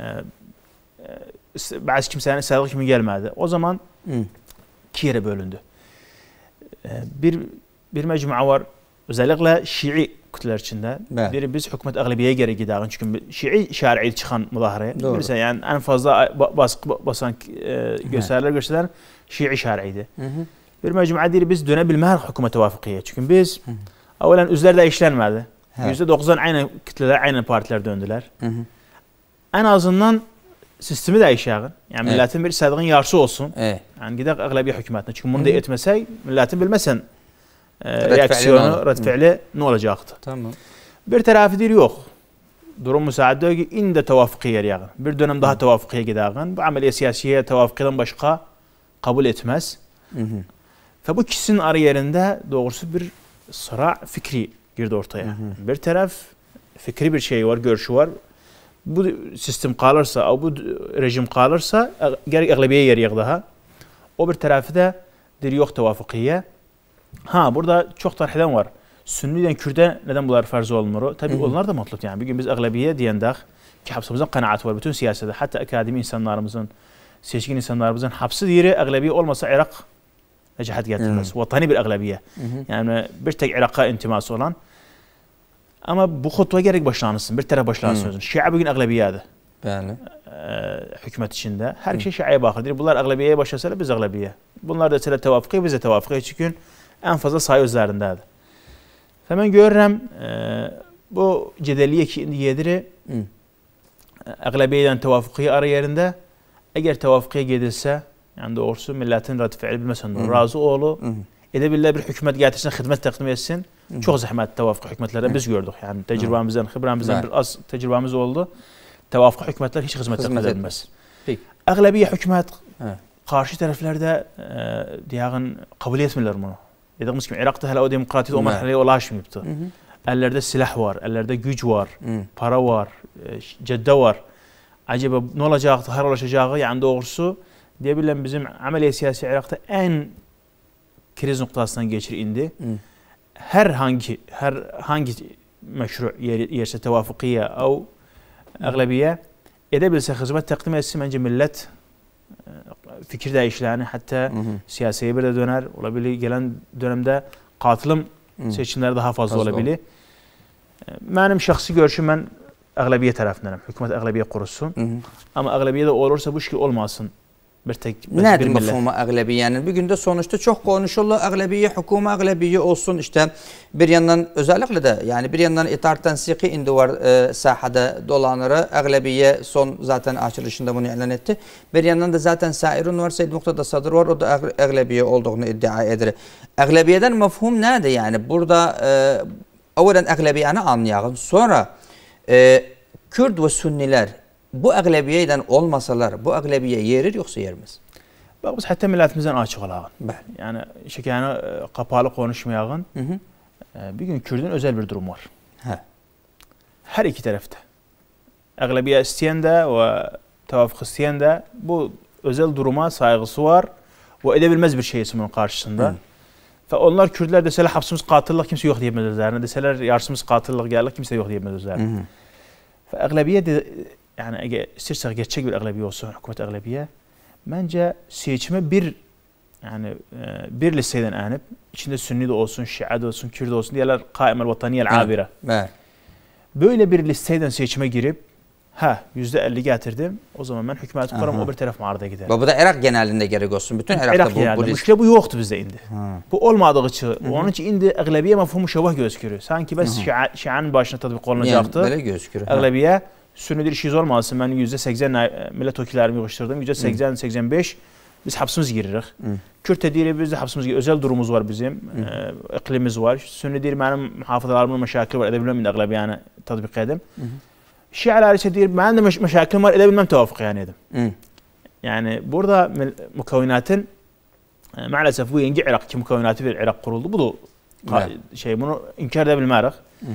e, e, bazı kimsenin sağlık kimi gelmedi. O zaman Hı. iki yere bölündü. E, bir bir mecmua var, özellikle Şii kütleler içinde. Evet. Biri biz hükümet aglibiyeye geri gidelim. Çünkü Şii şer'i çıkan müdahareye. Bilirsen yani en fazla baskı basan e, gösteriler gösteren Şii şer'iydi. Bir mecmua değil biz dönebilmeyiz hükümet tevafukiye. Çünkü biz evvelen üzerinde işlenmedi. yüzde doksan aynı kütleler, aynı partiler döndüler. Hı hı. En azından sistemi değişelim. Yani evet. milletin bir istediğin yarısı olsun. Evet. Yani gidelim aglabiye hükümetine. Çünkü bunu da etmesek milletin bilmesen e, reaksiyonu, red fiili ne olacaktı? Tamam. Bir tarafı değil yok. Durum müsaade ki inde tevafukiye yarayalım. Bir dönem daha tevafukiye gidelim. Bu ameliye siyasiye tevafukiden başka kabul etmez. Hı hı. Ve bu ikisinin arı yerinde doğrusu bir sıra fikri girdi ortaya. Hı hı. Bir taraf fikri bir şey var, görüşü var. Bu sistem kalırsa, bu rejim kalırsa gerek aglabiye yarayacak daha. O bir tarafı da dir yok tevafukiye. Ha burada çok tarihden var. Sünniden Kürt'e neden bunlar farz olmuyor? Tabii onlar da mutlak yani. Bir gün biz aglabiye diyendik ki hapsimizin kanaat var. Bütün siyasette hatta akademi insanlarımızın, seçkin insanlarımızın hapsi diri aglabiye olmasa Irak necahat getirmez. Vatani bir aglabiye. Yani bir tek Irak'a intiması olan. Ama bu xutva gerek başlanırsın, bir taraf başlansın özün. Şia bugün əqləbiyyədir. Bəli. Hükümet içinde. Her kişi Şia'ya bakır. Bunlar əqləbiyyəyə başlasalar biz əqləbiyyə. Bunlar da çələ təvafuqi, biz də təvafuqi. Çünki en fazla sayı özlərindədir. Və mən görürəm, e, bu cədəlliyə ki, indi yediri əqləbiyyə ilə təvafuqi ara yerində. Əgər təvafuqiyə gedilsə, yəni doğrusu millətin ratifiəli bilməsən də razı oğlu, edə bilirlər bir hükümət gətirsin, xidmət təqdim etsin. Çox zəhmətli təvafuqi hükümətlərdən biz gördük. Yəni təcrübəmizdən, xibramızdan bir az təcrübəmiz oldu. Təvafuqi hükümətlər heç xidmət təqdim edilməz. Əqləbiyyə hükümət qarşı tərəflərdə deyəğin qəbul etmirlər bunu. Dediyimiz kimi İraqda hələ o demokratiya o mərhələyə ulaşmayıbdı. Əllərdə silah var, əllərdə güc var, para var, cəddə var. Acaba nə olacaqdı, hər olacaqı, yəni doğrusu deyə bilirəm bizim əməliyyə siyasi İraqda ən kriz noktasından geçir indi. Her hangi her hangi meşru yerse tevafukiye au əqləbiyyə edə bilsə xidmət təqdim etsin, məncə millət fikir dəyişikliklərini hətta siyasiyə bir də dönər, ola bilər gələn dövrdə qatılım seçimləri daha fazla ola bilər. Mənim şəxsi görüşüm mən əqləbiyyə tərəfindənəm. Hökumət əqləbiyyə qurulsun. Amma əqləbiyyə də olursa bu şəkil olmasın. Bir tek Nədir məfhumu əqləbiyyənin? Bugün də sonuçta çox konuşulur. Əqləbiyyə, hükümə əqləbiyyə olsun. İşte bir yandan özellikle de yani bir yandan itaat tənsiqi indi var e, sahada dolanırı. Əqləbiyyə son zaten açılışında bunu elan etti. Bir yandan da zaten Sairun var, Seyyid Muqtada Sadr var. O da əqləbiyyə olduğunu iddia edir. Əqləbiyyədən məfhum nədir? Yani burada e, evvelen əqləbiyyəni anlayalım. Sonra e, Kürt ve Sünnilər bu əqləbiyyədən olmasalar, bu əqləbiyyə yerir yoxsa yermez? Bax, biz hətta millətimizdən açıq olağın. Yəni, şəkəni qapalı konuşmayağın. Hı -hı. Bir gün Kürdün özel bir durum var. Hə. Hər iki tərəfdə. Əqləbiyyə istəyən də və təvafuq istəyən də bu özel duruma sayğısı var və edə bilməz bir şeysin bunun qarşısında. Hı. Və onlar Kürdlər desələr, hapsımız qatillıq, kimsə yox deyəməz özlərinə. Desələr, yarısımız qatillıq gəlirlik, kimsə yox deyəməz özlərinə. Və əqləbiyyə də yani eğer istersek gerçek bir əqləbiyyə olsun, hükümet əqləbiyyə, bence seçime bir yani bir listeden ənib, içinde Sünni de olsun, Şia de olsun, Kürt de olsun diyorlar, Qaimel Vataniye Abire. Böyle bir listeden seçime girip, ha yüzde elli getirdim, o zaman ben hükümeti kuram, o bir taraf mağarada gider. Bu da Irak genelinde gerek olsun, bütün Irak'ta Irak bu, genelinde. bu Müşkile bu yoktu bizde indi. Ha. Bu olmadığı için, onun için indi əqləbiyyə mefhumu şəvah gözükürür. Sanki bəs Şia'nın başına tatbik olunacaktı. Yani böyle gözükürür. Əqləbiyyə Sünnidir işiniz olmasın. Ben yüzde seksen millet vekillerimi yığıştırdım. Yüzde seksen seksen beş biz hapsımız giririk. Kürt deyir biz de hapsımız giririk. Özel durumumuz var bizim. E, iklimimiz var. Sünni deyir benim muhafızalarımın meşakili var. Edebilmem de əqləbiyyəni tatbik edim. Şialar ise deyir benim de meş meşakilim var. Edebilmem tevafuq yani edim. Yani burada mukavvinatın e, maalesef bu yeni Irak ki mukavvinatı bir Irak kuruldu. Bu da şey bunu inkar edebilmeyerek.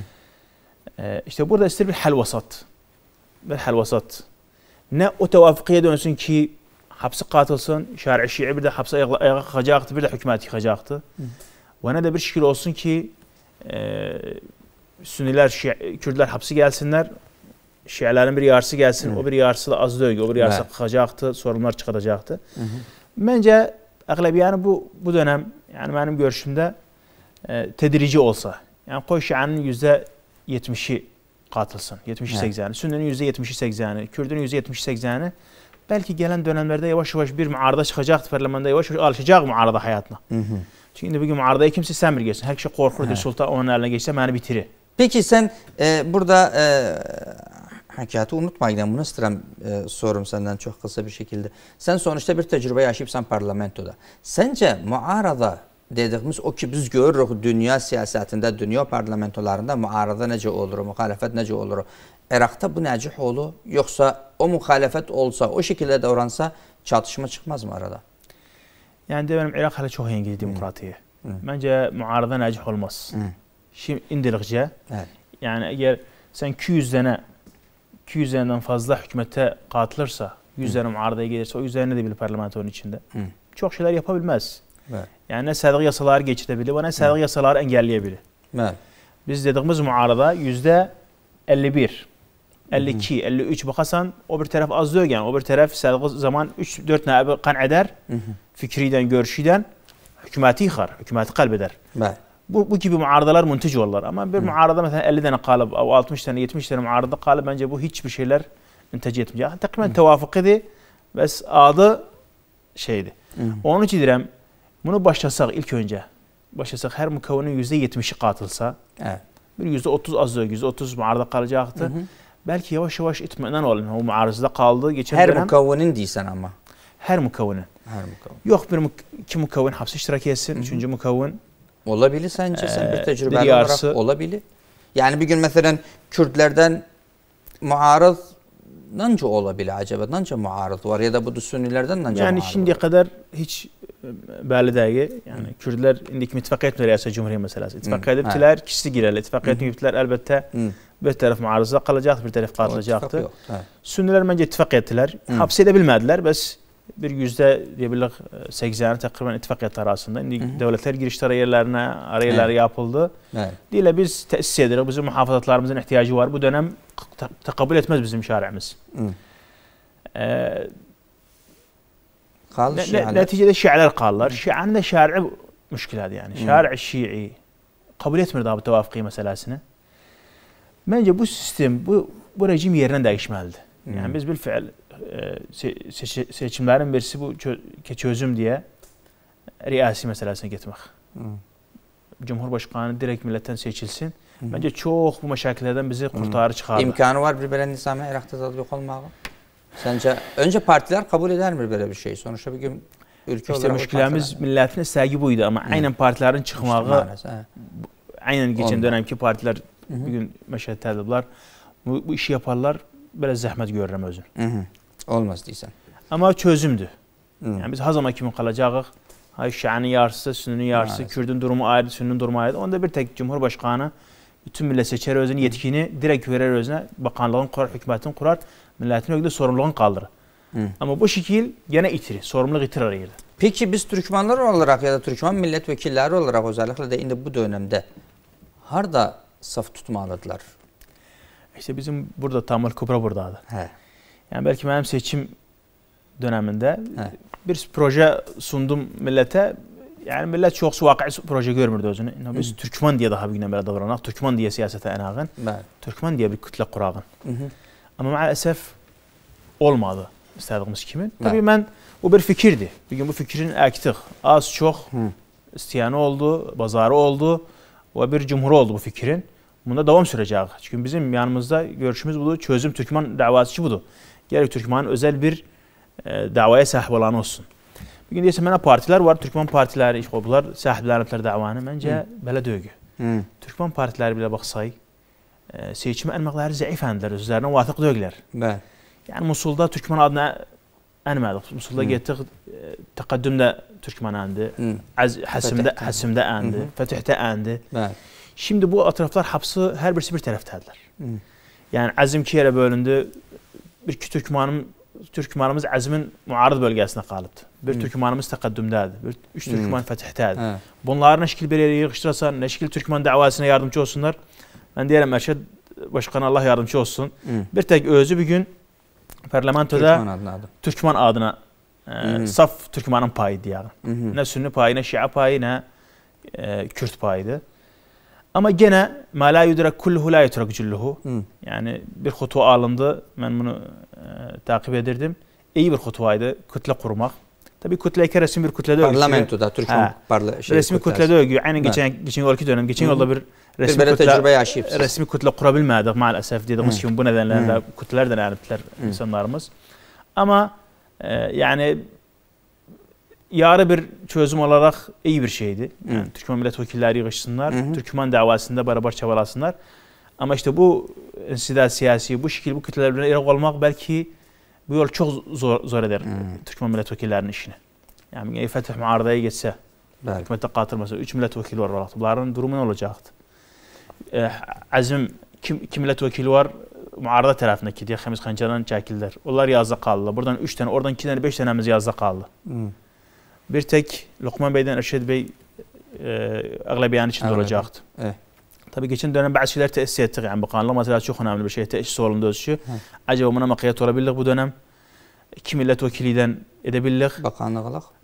E, işte burada ister bir hal vasat. Bir hal vasat. Ne o tevafukiye dönsün ki hapsi katılsın, şari şii bir de hapsi ayağa kalkacaktı, bir de hükümet yıkacaktı. Ve ne de bir şekil olsun ki e, Sünniler, Şii, Kürtler hapsi gelsinler, Şiilerin bir yarısı gelsin, Hı. o bir yarısı da az dövgü, o bir yarısı kalkacaktı, sorunlar çıkaracaktı. Hı hı. Bence əqləbiyyəni bu, bu dönem, yani benim görüşümde e, tedirici olsa, yani koy Şia'nın yüzde yetmişi katılsın, yetmişi sekseni, Sünni'nin yüzde yetmişi sekseni, Kürdün yüzde yetmişi sekseni, belki gelen dönemlerde yavaş yavaş bir muarada çıkacaktı parlamentoda, yavaş yavaş alışacak muarada hayatına. Hı hı. Çünkü indi bugün muaradaya kimse sen bir geçsin, her kişi korkur, sultan onun eline geçse beni bitirir. Peki sen e, burada e, hakikati unutmayın, bunu istedim e, sorum senden çok kısa bir şekilde. Sen sonuçta bir tecrübe yaşayıpsan parlamentoda. Sence muarada dediğimiz o ki biz görürük dünya siyasetinde, dünya parlamentolarında muarada nece olur, muhalefet nece olur? Irak'ta bu necih olur, yoksa o muhalefet olsa, o şekilde davransa çatışma çıkmaz mı arada? Yani de benim Irak hala çok yeni demokratiye. Bence muarada necih olmaz. Hı. Şimdi indilikçe, evet. Yani eğer sen iki yüz tane, iki yüz taneden fazla hükümete katılırsa, yüz tane muaradaya gelirse, o yüz tane de bilir parlamentonun içinde. Hı. Çok şeyler yapabilmez. Evet. Yani ne sadık yasaları geçirebilir ve ne sadık evet. yasaları engelleyebilir. Evet. Biz dediğimiz muarada yüzde elli bir, elli iki, elli üç bakasan o bir taraf az diyor yani o bir taraf sadık zaman üç dört nabi kan eder, fikriden, görüşüden hükümeti yıkar, hükümeti kalbeder. Evet. bu, bu gibi muaradalar müntic olurlar. Ama bir Hı. muarada mesela elli tane kalıp, altmış tane, yetmiş tane muarada kalıp bence bu hiçbir şeyler müntic etmeyecek. Takriben tevafuk idi. Bes adı şeydi. Hı. Onun için direm bunu başlasak ilk önce. Başlasak her mukavvenin yüzde yetmişi katılsa. Evet. Bir yüzde otuz az da yüzde otuz muarada kalacaktı. Hı hı. Belki yavaş yavaş itminen olun. O muarızda kaldı. Geçen her dönem, mukavvenin değilsen ama. Her mukavvenin. Her mukavvenin. Yok bir muk iki mukavven hapse iştirak etsin. Hı hı. Üçüncü mukavven. Olabilir sence? Ee, Sen bir tecrübeli yarısı, olarak olabilir. Yani bir gün mesela Kürtlerden muarız nanca olabilir acaba? Nanca muarız var ya da bu Sünnilerden nanca yani muarız şimdiye var. kadar hiç belli değil. Yani Hı. Kürtler indiki ittifak etmiyor Riyasa Cumhuriyet meselesi. İttifak ediptiler, kişisi girerler. İttifak etmeyiptiler elbette. Hı. Bir taraf muarızda kalacak, bir taraf katılacaktı. Sünniler bence ittifak ettiler. Hı. Hapse edebilmediler. Bes bir yüzde diyebilirlik seksen takriben ittifak etti arasında. Şimdi Hı. devletler girişleri yerlerine, arayılar evet. yapıldı. Evet. Diyle biz tesis ediyoruz. Bizim muhafazaatlarımızın ihtiyacı var. Bu dönem takabül etmez bizim şari'miz. Ee, Kaldı ne, neticede Şialar kalırlar. Şia'nın da şari'i müşkiladı yani. Şari'i Şi'i kabul etmiyor daha bu tevafıkî meselesini. Bence bu sistem, bu bu rejim yerinden değişmelidir. Hmm. Yani biz bilfiil e, se seçimlerin birisi bu çö çözüm diye riyasi meselesine gitmek. Hmm. Cumhurbaşkanı direkt milletten seçilsin. Hmm. Bence çok bu meşakillerden bizi kurtarır çıkarır. İmkanı var bir böyle nizami Irak'ta tatbik olmağı. Sence önce partiler kabul eder mi böyle bir şey? Sonuçta bir gün ülke işte olarak... İşte müşkilemiz milletin istəyi buydu ama hmm. aynen partilerin çıkmağı, aynen geçen Olmadı. dönemki partiler Hı-hı. bir gün meşahit ediblər. Bu, bu işi yaparlar, biraz zəhmət görürəm özüm. Hı -hı. Olmaz deyirsən. Ama çözümdür. Hı. Yani biz hazama kimi kalacağıq. Hay Şia'nın yarısı, Sünninin yarısı, Kürdün durumu ayrı, Sünninin durumu ayrı. Onda bir tek Cumhurbaşkanı bütün millet seçer özünün yetkini direkt verir özüne, bakanlığın kurar, hükümetin kurar, milletin öyle sorumluluğunu kaldırır. Hı. Ama bu şekil gene itirir, sorumluluk itirir yerde. Peki biz Türkmenler olarak ya da Türkmen milletvekilleri olarak özellikle de indi bu dönemde harda saf tutmalıdırlar? İşte bizim burada Tamal Kubra buradaydı. He. Yani belki benim seçim döneminde He. bir proje sundum millete. Yani millet çok vakı proje görmürdü özünü. Biz Hı. Türkmen diye daha büyüğünden beri davranaq. Türkmen diye siyasete enağın. Türkmen diye bir kütle kurağın. Ama maalesef olmadı istediğimiz kimin. Tabii He. ben bu bir fikirdi. Bir gün bu fikrin aktif. Az çok Hı. isteyanı oldu, bazarı oldu. Ve bir cumhur oldu bu fikrin. Bunda devam sürecek. Çünkü bizim yanımızda görüşümüz budur. Çözüm Türkmen davası budur. Gerek Türkmen'in özel bir e, davaya sahip olan olsun. Bir gün deyəsən, mənə partiler var. Türkmen partileri, işte, bunlar sahiplenirler davanı. Bence belə dögü. Hı. Türkmen partileri bile baksay, e, seçime enməkləri zəif endiler. Özlerine vatık dögüler. Bəli. Yani Musul'da Türkmen adına enmədik. Musul'da getdik, e, təqəddümdə Türkmen endi. Həsimdə, Həsimdə endi. Fətihdə endi. Bəli. Şimdi bu atraflar hapsı her birisi bir taraftadırlar. Yani Azim iki yere bölündü. Bir iki Türkmenimiz, Türkmenimiz Azim'in muarız bölgesine kalıbdı. Bir Hı. Türkmenimiz takaddümdədir. Bir üç Hı. Türkmen fetihdadır. Bunları ne şekil bir yere yığıştırasan, ne şekil Türkmen davasına yardımcı olsunlar. Ben diyelim Erşad Başkan Allah yardımcı olsun. Hı. Bir tek özü bir gün parlamentoda Türkmen adına, Türkmen adına e, saf Türkmen'in payıydı yani. Hı. Ne Sünni payı, ne Şia payı, ne e, Kürt payıydı. Ama gene ma la yudrak kulluhu la yutrak culluhu. Yani bir hutu alındı. Ben bunu e, takip ederdim. İyi bir hutuydı. Kütle kurmak. Tabii kütle iki resmi bir kütlede ögü. Parlamentoda Türkmen parla şey. Resmi kütlede ögü. Aynen geçen geçen yılki dönem geçen yılda bir resmi bir kütle resmi kütle kurabilmedik maalesef dediğimiz gibi bu nedenlerle kütlelerden ayrıldılar insanlarımız. Ama e, yani yarı bir çözüm olarak iyi bir şeydi. Yani Hı. Türkmen milletvekilleri yığışsınlar, Hı. Türkmen davasında beraber çabalasınlar. Ama işte bu insidal siyasi, bu şekilde bu kütlelerden irak olmak belki bu yol çok zor, zor eder Hı. Türkmen milletvekillerinin işini. Yani Fetih muaradaya geçse, hükümete katılmasa, üç milletvekili var olarak. Bunların durumu ne olacaktı? Ee, Azim, kim, iki milletvekili var, muarada tarafındaki diye Xemiz Xancar'dan çekildiler. Onlar yazda kaldı. Buradan üç tane, oradan iki tane, beş tanemiz yazda kaldı. Hı. Bir tek Lokman Bey'den Erşed Bey e, aglabiyan içinde olacaktı. Evet. Tabii geçen dönem bazı şeyler tesis ettik. Yani bakanlık mesela çok önemli bir şey. Tesis olundu özü. Acaba buna makiyat olabildik bu dönem. İki milletvekiliden edebildik. Bakanlık olarak?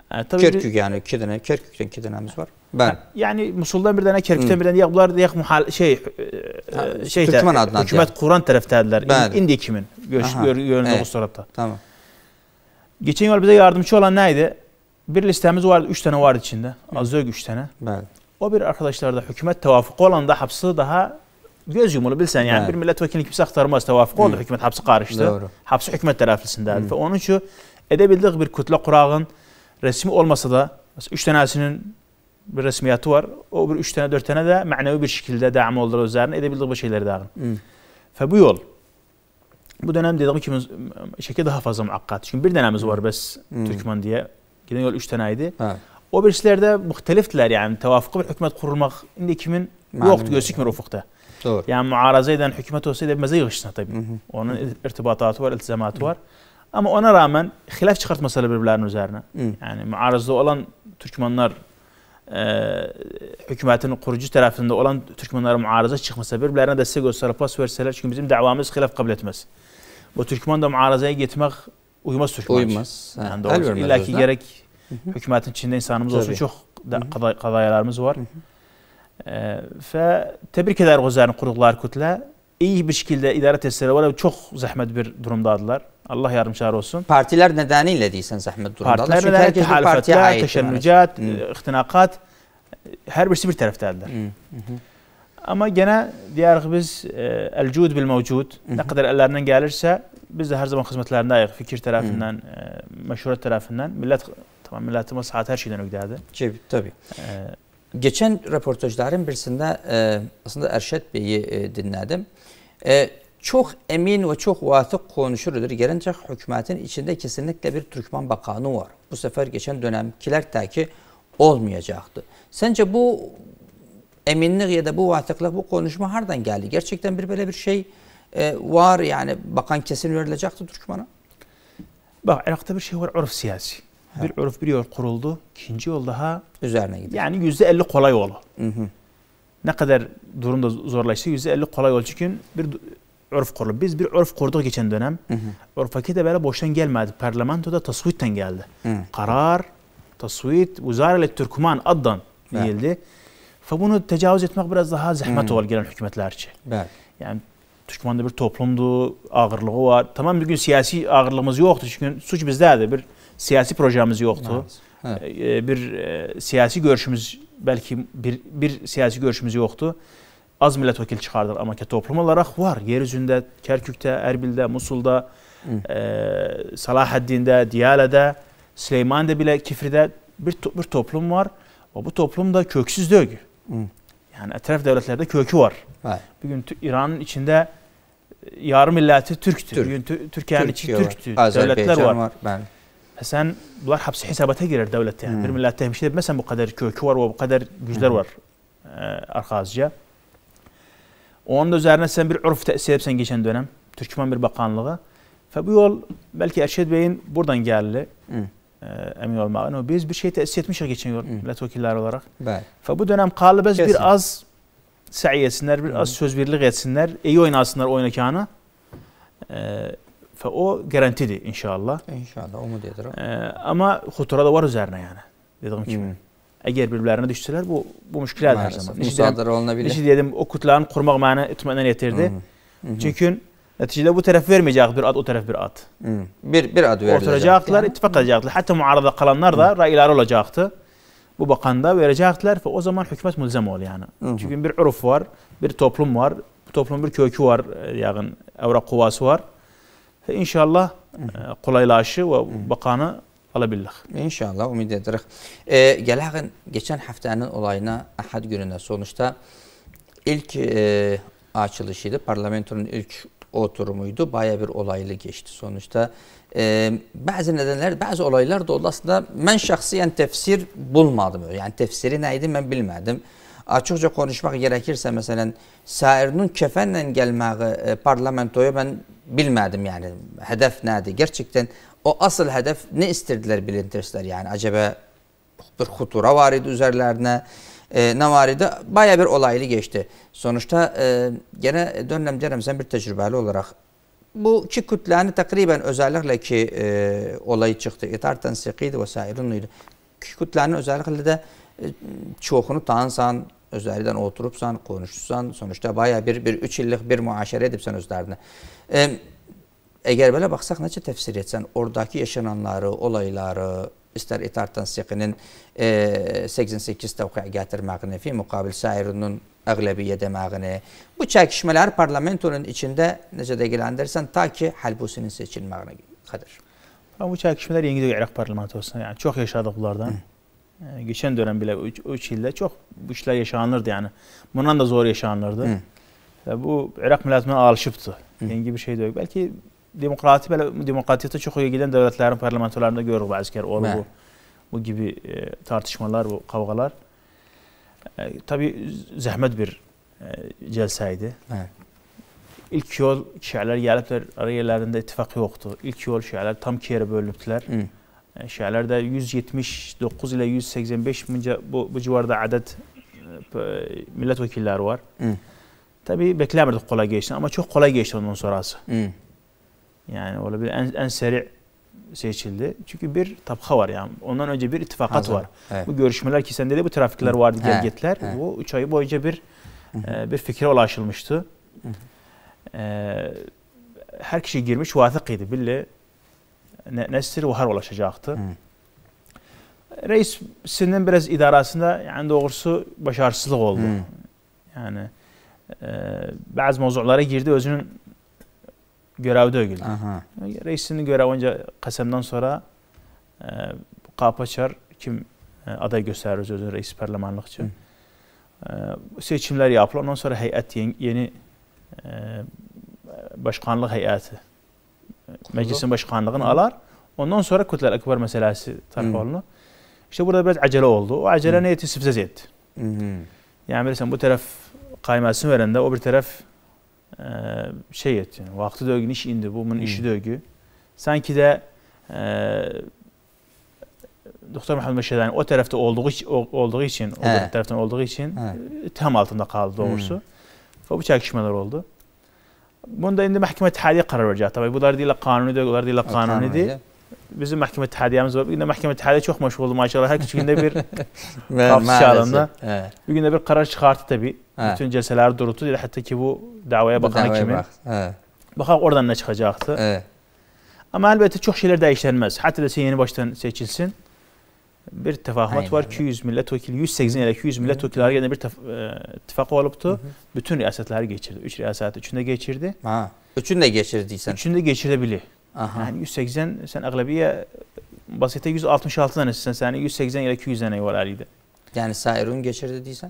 Yani tabii Kerkük bir, yani iki tane, Kerkük'ten iki tanemiz var. Ben. Yani Musul'dan bir tane, Kerkük'ten bir tane diye bunlar diye muhal şey Ha, şey Türkmen adına hükümet kuran taraftarlar. Ben. İndi kimin? Görünüyor Evet. o tarafta. Tamam. Geçen yıl bize yardımcı olan neydi? Bir listemiz vardı, üç tane vardı içinde. Az önce üç tane. Ben. O bir arkadaşlar da hükümet tevafuk olan da hapsi daha göz yumulu bilsen yani Evet. bir milletvekili kimse aktarmaz tevafuk oldu. Hı. Hükümet hapsi karıştı. Doğru. Hapsi hükümet taraflısındaydı. Ve onun için edebildik bir kütle kurağın resmi olmasa da üç tanesinin bir resmiyatı var. O bir üç tane dört tane de manevi bir şekilde devam olduğu üzerine edebildik bu şeyleri dağın. Ve bu yol bu dönem dediğim gibi şekilde daha fazla muakkat. Çünkü bir dönemimiz var bes Türkmen diye. Giden yol üç taneydi. Evet. O birçilerde muhteliftiler yani tevafuklu bir hükümet kurulmak indi kimin yoktu gözükmüyor ufukta. Doğru. Yani muaraza eden hükümet olsaydı meze yığışsın tabii. Onun irtibatatı var, iltizamatı var. Ama ona rağmen hilaf çıkartmasalar birbirlerinin üzerine. Hı. Yani muarazda olan Türkmenler e, hükümetin kurucu tarafında olan Türkmenlere muaraza çıkmasa birbirlerine destek gösterip pas verseler çünkü bizim davamız hilaf kabul etmez. Bu Türkmen de muarazaya gitmek uymaz Türkmen. Uymaz. Yani doğrusu illa ki gerek hükümetin içinde insanımız olsun çok da, kadayalarımız var. Ee, ve tebrik eder o kurullar kütle. İyi bir şekilde idare testleri var ve çok zahmet bir durumdadılar. Allah yardımcılar olsun. Partiler nedeniyle değilsen zahmet durumdalar. Partiler Çünkü herkes bir partiye ait. Teşennücat, ihtinakat her birisi bir taraftadır. Ama gene diğer biz e, el-cud bil mevcud ne kadar ellerinden gelirse biz de her zaman hizmetlerindeyiz. Fikir tarafından, e, meşruiyet tarafından. Millet tamam milletimiz saat her şeyden ögderdi. Tabii. tabii. Ee, Geçen röportajların birisinde e, aslında Erşet Bey'i e, dinledim. E, çok emin ve çok vatık konuşurdur. Gelince hükümetin içinde kesinlikle bir Türkmen bakanı var. Bu sefer geçen dönemkiler taki olmayacaktı. Sence bu eminlik ya da bu vatıklık, bu konuşma hardan geldi? Gerçekten bir böyle bir şey e, var yani bakan kesin verilecekti Türkmen'e? Bak Irak'ta bir şey var, urf siyasi. Ha. Bir urf bir yol kuruldu, ikinci yol daha üzerine gidiyor. Yani yüzde elli kolay yol. Hı hı. Ne kadar durumda zorlaşsa yüzde elli kolay yol. Çünkü bir urf kuruldu. Biz bir urf kurduk geçen dönem. Urf'aki de böyle boştan gelmedi. Parlamentoda tasvitten geldi. Hı. Karar, tasvit, Vuzare-i Türkmen addan geldi. Ve bunu tecavüz etmek biraz daha zahmet ol gelen hükümetler için. Evet. Yani Türkmen'de bir toplumdu, ağırlığı var. Tamam bir gün siyasi ağırlığımız yoktu çünkü suç bizdeydi. Bir siyasi projemiz yoktu. Evet. Ee, bir e, siyasi görüşümüz belki bir, bir siyasi görüşümüz yoktu. Az milletvekili çıkardık ama ki toplum olarak var. Yeryüzünde, Kerkük'te, Erbil'de, Musul'da, e, Salahaddin'de, Diyale'de, Süleyman'da bile Kifri'de bir, to bir toplum var. O bu toplum da köksüz değil. Yani etraf devletlerde kökü var. Evet. Bugün İran'ın içinde yarım milleti Türk'tü. Türk. Bugün Türkiye'nin içi Türk'tü. Devletler var. var. Ben. Sen bunlar hapsi hesabata girer devlette. Yani. Hmm. Bir millette hemşire etmezsen bu kadar kökü var ve bu kadar güçler hmm. var e, arkadaşça. Onun da üzerine sen bir urf tesir etsen geçen dönem. Türkmen bir bakanlığı. Ve bu yol belki Erşet Bey'in buradan geldi. Hmm. E, emin olmağına. Biz bir şey tesir etmişiz geçen yıl hmm. milletvekilleri olarak. Evet. Ve bu dönem kalıbız bir az sahi etsinler, bir az söz birlik etsinler, iyi oynasınlar oynakanı. Ee, ve o garantidi inşallah. İnşallah, umut ederim. Ee, ama hutura da var üzerine yani. Dediğim gibi. Hmm. Eğer birbirlerine düşseler bu bu müşkiler her zaman. Müsaade olunabilir. Nişi dedim o kutların kurmak mani itmenen yeterdi. Hmm. Hmm. Çünkü neticede bu taraf vermeyecek bir ad, o taraf bir ad. Hmm. Bir bir ad verilecek. Oturacaklar, yani. ittifak edecekler. Hatta muarada kalanlar da hmm. rayları olacaktı. Bu bakanda verecekler ve o zaman hükümet mulzam ol yani. Hı hı. Çünkü bir urf var, bir toplum var. Bu toplumun bir kökü var, yani evrak kuvası var. Ve inşallah kolaylaşı ve hı. bakanı alabilirler. İnşallah, umut ederiz. Ee, Gelen geçen haftanın olayına Ahad gününde sonuçta ilk e, açılışıydı. Parlamentonun ilk oturumuydu. Bayağı bir olaylı geçti sonuçta. Ee, bazı nedenler, bazı olaylar da oldu. Aslında ben şahsiyen tefsir bulmadım. Yani tefsiri neydi ben bilmedim. Açıkça konuşmak gerekirse mesela Sair'nin kefenle gelmeyi e, parlamentoya ben bilmedim yani. Hedef neydi? Gerçekten o asıl hedef ne istirdiler bilintirler yani. Acaba bir hutura var idi üzerlerine. E, ne var idi? Bayağı bir olaylı geçti. Sonuçta e, gene dönem dönem sen bir tecrübeli olarak bu iki kütlenin takriben özellikle ki e, olayı çıktı. İtar tensikiydi vesaire. kütlenin özellikle de e, çoğunu tanısan, özlerden oturupsan, konuşsan, sonuçta bayağı bir, bir üç yıllık bir muaşere edipsen özlerine. E, eğer böyle baksak necə tefsir etsen, oradaki yaşananları, olayları, ister İttihat Tansiqinin e, seksen sekiz tevqiə gətirməyini, fi muqabil sairinin əqləbiyyə deməyini, bu çəkişmələri parlamentonun içində necə dəqiqləndirsən ta ki Halbusi'nin seçilməyine kadar. Bu çəkişmələr yeni de Irak parlamentosuna, yani çok yaşadık bunlardan. Yani geçen dönem bile üç yılda çok bu işler yaşanırdı yani. Bundan da zor yaşanırdı. Ve bu Irak milletine alışıptı. Yeni bir şey de yok. Belki demokrati böyle demokratiyete çok iyi giden devletlerin parlamentolarında görürüz bazı kere olur bu bu gibi e, tartışmalar, bu kavgalar. E, tabii zahmet bir e, celseydi. Evet. İlk yol Şialar gelipler aralarında ittifak yoktu. İlk yol Şialar tam iki yere bölündüler. E, Şialar da yüz yetmiş dokuz ile yüz seksen beş mince bu, bu civarda adet e, milletvekilleri var. Hı. Tabii beklemedik kolay geçti ama çok kolay geçti ondan sonrası. Hı. Yani olabilir en, en seri seçildi. Çünkü bir tabaka var yani. Ondan önce bir ittifakat Hazır. var. Evet. Bu görüşmeler ki sende de bu trafikler vardı, gelgetler. Evet. Bu üç ay boyunca bir e, bir fikre ulaşılmıştı. E, her kişi girmiş vatıkıydı. Billi ne, nesir vahar ulaşacaktı. Hı. Reisinin biraz idarasında yani doğrusu başarısızlık oldu. Hı. Yani e, bazı mevzulara girdi, özünün görevde ögüldü. Reisinin görevi önce Kasem'den sonra e, kapı açar, kim e, aday gösterir özünü reis parlamanlık için. E, seçimler yapılır. Ondan sonra heyet yeni, yeni e, başkanlık heyeti meclisin başkanlığını Hı. alar. Ondan sonra Kütler Ekber meselesi tarafı oldu. İşte burada biraz acele oldu. O acele niyeti sifsez etti. Hı. Yani mesela bu taraf kaymasını verende o bir taraf Ee, şey etti. Yani, vakti dögün iş indi. Bu bunun işi dögü. Sanki de e, Doktor Muhammed Meşedani o tarafta olduğu için, olduğu için o taraftan olduğu için e, tam altında kaldı doğrusu. Ve bu çekişmeler oldu. Bunda indi mahkeme ittihadiye karar verecek. Tabii bunlar değil kanuni de, bunlar değil kanuni değil. Bizim mahkeme ittihadiyemiz var. Bir gün mahkeme ittihadiye çok meşgul oldu maşallah. Her küçük günde bir kapsışı alında. Evet. Bir günde bir karar çıkarttı tabii. Evet. Bütün celseler duruttu. Hatta ki bu davaya bakan hakimi. Bak. Evet. Bakalım oradan ne çıkacaktı. Evet. Ama elbette çok şeyler değiştirmez. Hatta da sen yeni baştan seçilsin. Bir tefahumat var. iki yüz milletvekili, yüz seksen ile iki yüz milletvekili arasında bir ittifak oluptu. Hı hı. Bütün riyasetleri geçirdi. Üç riyaset üçünde geçirdi. Ha. Üçünü de geçirdiysen. Üçünü de geçirebilir. Yani yüz seksen sen aglabiye basite yüz altmış altı tanesisin. Sen yüz seksen ile iki yüz tane var alıydı. Yani Sairun geçirdi diysen?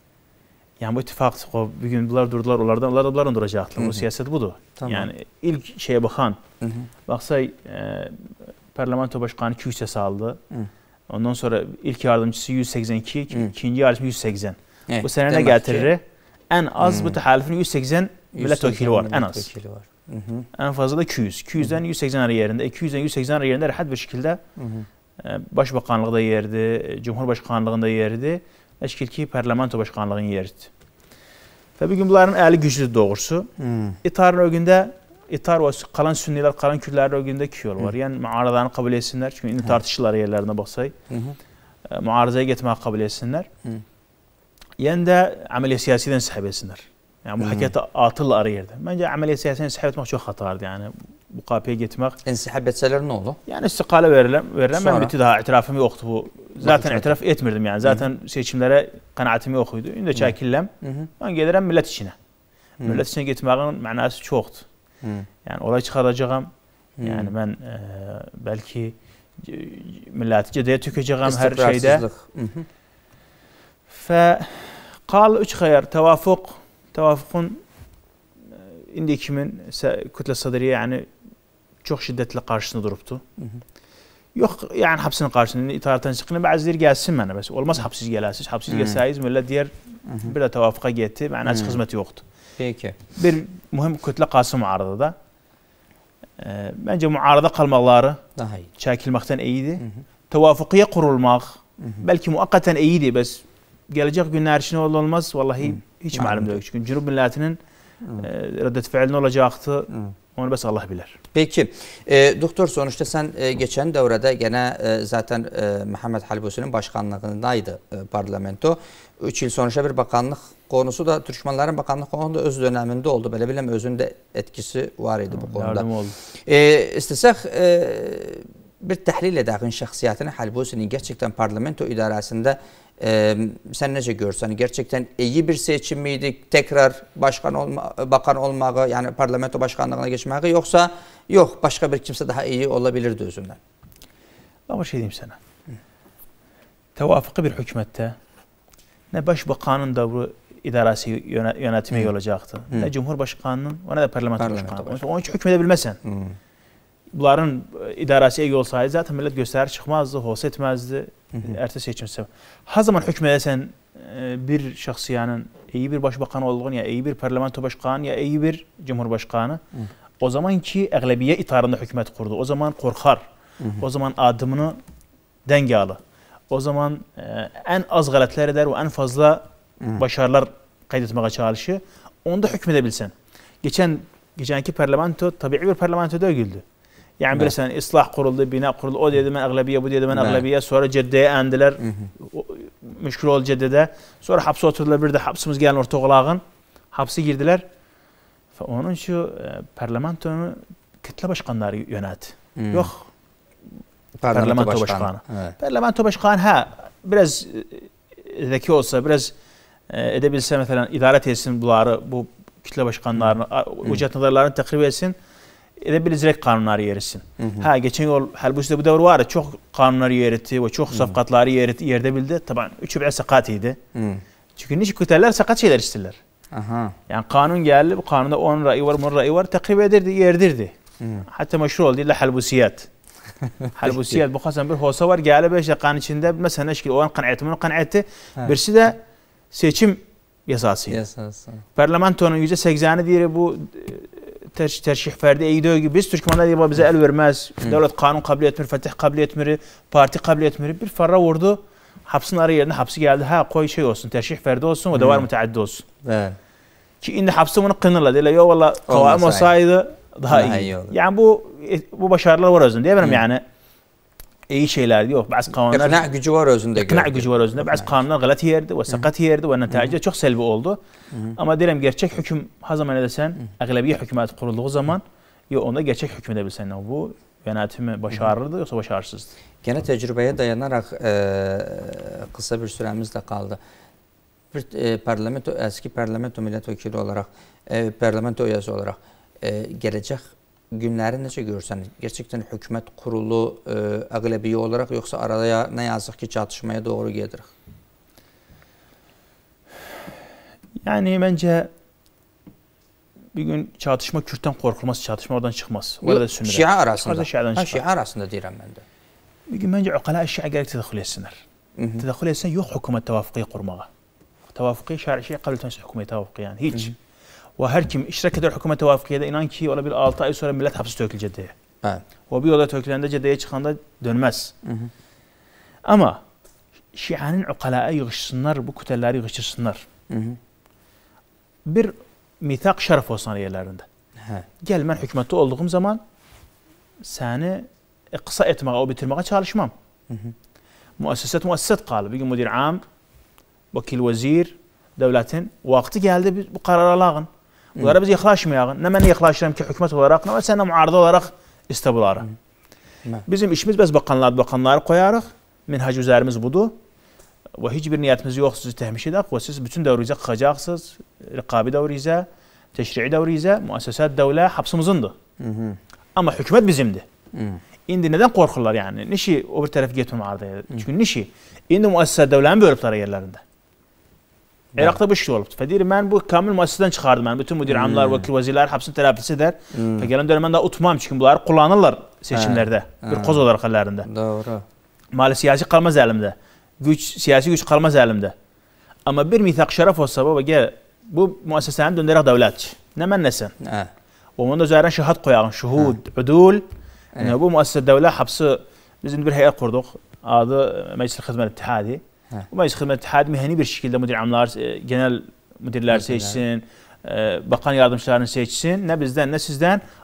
Yani bu ittifak o bir gün bunlar durdular onlardan onlar da bunların duracaklar. Bu siyaset budur. Tamam. Yani ilk şeye bakan hı hı. baksa e, parlamento başkanı iki yüz ses aldı. Hı. Ondan sonra ilk yardımcısı yüz seksen iki, hı. ikinci yardımcısı yüz seksen. Evet. Bu sene ne getirir? Ki, en az hı. bu tehalifin yüz seksen milletvekili var en az. Var. Hı hı. En fazla da iki yüz. iki yüzden yüz seksen arı yerinde, iki yüzden yüz seksen arı yerinde rahat bir şekilde hı hı. E, Başbakanlıkta yerdi, Cumhurbaşkanlığında yerdi. Eşkil ki parlamento başkanlığının yerdi. Ve bir gün bunların eli güçlü doğrusu. Hmm. İtarın ögünde, İtar ve kalan Sünniler, kalan Kürtlerin ögünde iki yol var. Hmm. Yani muaradalarını kabul etsinler. Çünkü indi tartışırlar yerlerine baksay. Hmm. E, muarazaya getirmeyi kabul etsinler. Hmm. Yani de ameliye siyasiden sahip etsinler. Yani bu hmm. hakikati atılla arı yerde. Bence ameliye siyasiden sahip etmek çok hatardı yani. Bu kapıya getirmek. İnsihab etseler ne oldu? Yani istikale verilen, verilen ben bitti daha itirafım yoktu bu. Zaten itiraf etmirdim yani. Zaten Hı. seçimlere kanaatim yokuydu. Ünde çekillem. Ben gelirim millet içine. Hı. Millet içine gitmeğin manası çoktu. Hı. Yani olay çıkaracağım. Hı. Yani ben e, belki milleti cedeye tükeceğim her şeyde. Fe kal üç hayır tevafuk tevafukun indi kimin kütle sadriye yani çok şiddetli karşısında duruptu. Hı hı. Yok yani hapsinin karşısında itaattan çıkını bazıları gelsin bana bas. Olmaz hapsiz gelasiz. Hapsiz gelseyiz millet diğer hı. bir de tevafuka gitti. Manası hizmeti yoktu. Peki. Bir mühim kütle Kasım muaradada. Ee, bence muarada kalmaları daha iyi. Çekilmekten iyiydi. Tevafukiye kurulmak hı hı. belki muakkaten iyiydi. Bes gelecek günler için olmaz. Vallahi hı. hiç malum değil. Çünkü Cunub milletinin e, reddet fiilin olacaktı. Hı. Onu bəs Allah bilər. Peki, e, doktor sonuçta sen e, geçen devrede gene e, zaten e, Mehmet Halbusi'nin başkanlığındaydı e, parlamento. üç yıl sonra bir bakanlık konusu da Türkmenlerin bakanlık konusu da öz döneminde oldu. Böyle bilmem özünde etkisi var idi bu konuda. Yardım oldu. E, istesek e, bir təhlil edəğin şəxsiyyətini Halbusi'nin gerçekten parlamento idarəsində e, sen nece görsen gerçekten iyi bir seçim miydi? Tekrar başkan olma, bakan olmağı yani parlamento başkanlığına geçmeyi yoksa yok başka bir kimse daha iyi olabilirdi özünden. Ama şey diyeyim sana. Tevafıkı bir hükümette ne başbakanın da bu idaresi yönetimi Hı. olacaktı. Hı. Ne cumhurbaşkanının ne de parlamento, parlamento başkanının. Onun için hükmedebilmezsen. Hı. Bunların idaresi iyi olsaydı zaten millet gösteri çıkmazdı, hoş etmezdi. Ertesi seçimse. Ha zaman hükmedersen bir şahsiyanın iyi bir başbakan olduğunu ya iyi bir parlamento başkanı ya iyi bir cumhurbaşkanı Hı. o zamanki eğlebiye itarında hükümet kurdu. O zaman korkar. Hı hı. O zaman adımını denge alır. O zaman en az galetler eder ve en fazla Hı. başarılar kaydetmeye çalışır. Onu da hükmedebilsen. Geçen geçenki parlamento tabii bir parlamento değildi. Yani bir sene ıslah kuruldu, bina kuruldu. O dedi ben aglabiye, bu dedi ben aglabiye. Sonra Cedde'ye endiler. Müşkül oldu Cedde'de. Sonra hapse oturdular. Bir de hapsımız gelin orta oğlağın. Hapse girdiler. Onun şu parlamentonu kitle başkanları yönet. Hmm. Yok. Parlamento, parlamento başkanı. başkanı. Evet. Parlamento başkanı ha biraz zeki olsa, biraz edebilse mesela idaret etsin bunları, bu kitle başkanlarını, hmm. ücret nadarlarını takrib etsin. Edebilecek kanunları yerisin. Hı hı. Ha geçen yıl Halbusi'de bu devre var ya çok kanunları yeritti ve çok hı. safkatları yeritti, yerde bildi. Tabii üçü bir sakatıydı. Hı. Çünkü niçin kütürler sakat şeyler isterler. Aha. Yani kanun geldi, bu kanunda on ra'yi var, on ra'yi var, takrib edirdi, yerdirdi. Hı. Hatta meşhur oldu illa halbusiyat. Halbusiyat bu kasan bir hosa var, geldi beş dakikanın içinde mesela neşkil o an kanaati, bunu kanaati. Birisi de seçim yasası. Yasası. Parlamentonun yüzde sekseni diye bu Ter terşih ferdi eydiyor gibi biz Türkmenler diye bize el vermez. Hı. Devlet kanun kabul etmiyor, fetih kabul etmiyor, parti kabul etmiyor. Bir farra vurdu. Hapsın arı yerine hapsi geldi. Ha koy şey olsun, terşih ferdi olsun ve devar müteaddi olsun. Evet. Ki indi hapsi bunu kınırla değil. Yo valla kavaim olsaydı daha, daha iyi. iyi yani bu bu başarılar var özünde. Diye benim yani iyi şeyler yok. Bazı kanunlar ikna gücü var özünde. İkna gücü var özünde. Bazı kanunlar galat yerdi ve sakat yerdi ve neticede çok selvi oldu. Hı hı. Ama diyelim gerçek hüküm ha zaman edesen, aglabiye hükümet kurulduğu zaman ya onda gerçek hükmedebilsen bu yönetimi başarırdı yoksa başarısızdı. Gene tecrübeye dayanarak e, kısa bir süremiz de kaldı. Bir e, parlamento eski parlamento milletvekili olarak, e, parlamento üyesi olarak e, gelecek günleri necə görsən? Gerçekten hükümet kurulu e, aglabiye olarak yoksa araya ne yazık ki çatışmaya doğru gelir? Yani bence bir gün çatışma Kürt'ten korkulmaz, çatışma oradan çıkmaz. Orada Sünni'de. Şia arasında. Ha, Şia arasında deyirəm mən də. Bir gün bence ukala Şia gerek tedahül etsinler. Tedahül etsin yok hükümet tevafıkı kurmağa. Tevafıkı şer'i kabul etmesi hükümet tevafıkı yani hiç. Hı hı. Ve her kim iştirak eder hükümet tevafıkıya da inan ki olabilir altı ay sonra millet hapsi tökül Cedde'ye. Evet. O bir yola tökülende Cedde'ye çıkanda dönmez. Hı hı. Ama Şia'nın ukala'ya yığışsınlar, bu kütelleri yığıştırsınlar. Hı hı. Bir mithaq şeref olsun yerlerinde. He. Gel ben hükümette olduğum zaman seni kısa etmeye, o bitirmeye çalışmam. Hı hı. Müesseset müesseset kalı. Bir gün müdür am, vakil vezir, devletin vakti geldi bu karar alağın. Bunlara biz yaklaşmayalım. Ne ben yaklaşırım ki hükümet olarak, ne sen muarada olarak istebuları. Bizim işimiz biz bakanlar, bakanları koyarıq. Minhaj üzerimiz budur. Ve hiçbir niyetimiz yok sizi tehmiş edək ve siz bütün devrize kalkacaksınız. Rikabi devrize, teşri'i devrize, müesseset devle hapsımızındır. Hı hı. Ama hükümet bizimdi. Hı. İndi neden korkurlar yani? Nişi o bir taraf getmem ardaya. Çünkü nişi indi müesseset devlenin bölüpleri yerlerinde. Evet. Irak'ta bu şey oldu. Fedirim ben bu kamil müesseseden çıkardım. Ben bütün müdür amlar, hmm. vakil vazirler hapsini terapisi eder. Hmm. Gelen dönem ben daha utmam çünkü bunları kullanırlar seçimlerde. Ha. Bir koz olarak ellerinde. Doğru. Mali siyasi kalmaz elimde. Güç, siyasi güç kalmaz elimde. Ama bir mithaq şeref olsa baba gel bu müessesenin döndürək devlet. Ne ben ne sen? Ha. Onun da üzerine şahit koyalım. Şuhud, ha. udul. Evet. Yani bu müessese devlet hapsi bizim bir heyet kurduk. Adı Meclis Hizmet İttihadi. Bu Meclis Hizmet İttihadi meheni bir şekilde müdür amlar, genel müdürler seçsin, bakan yardımcılarını seçsin. Ne bizden ne sizden.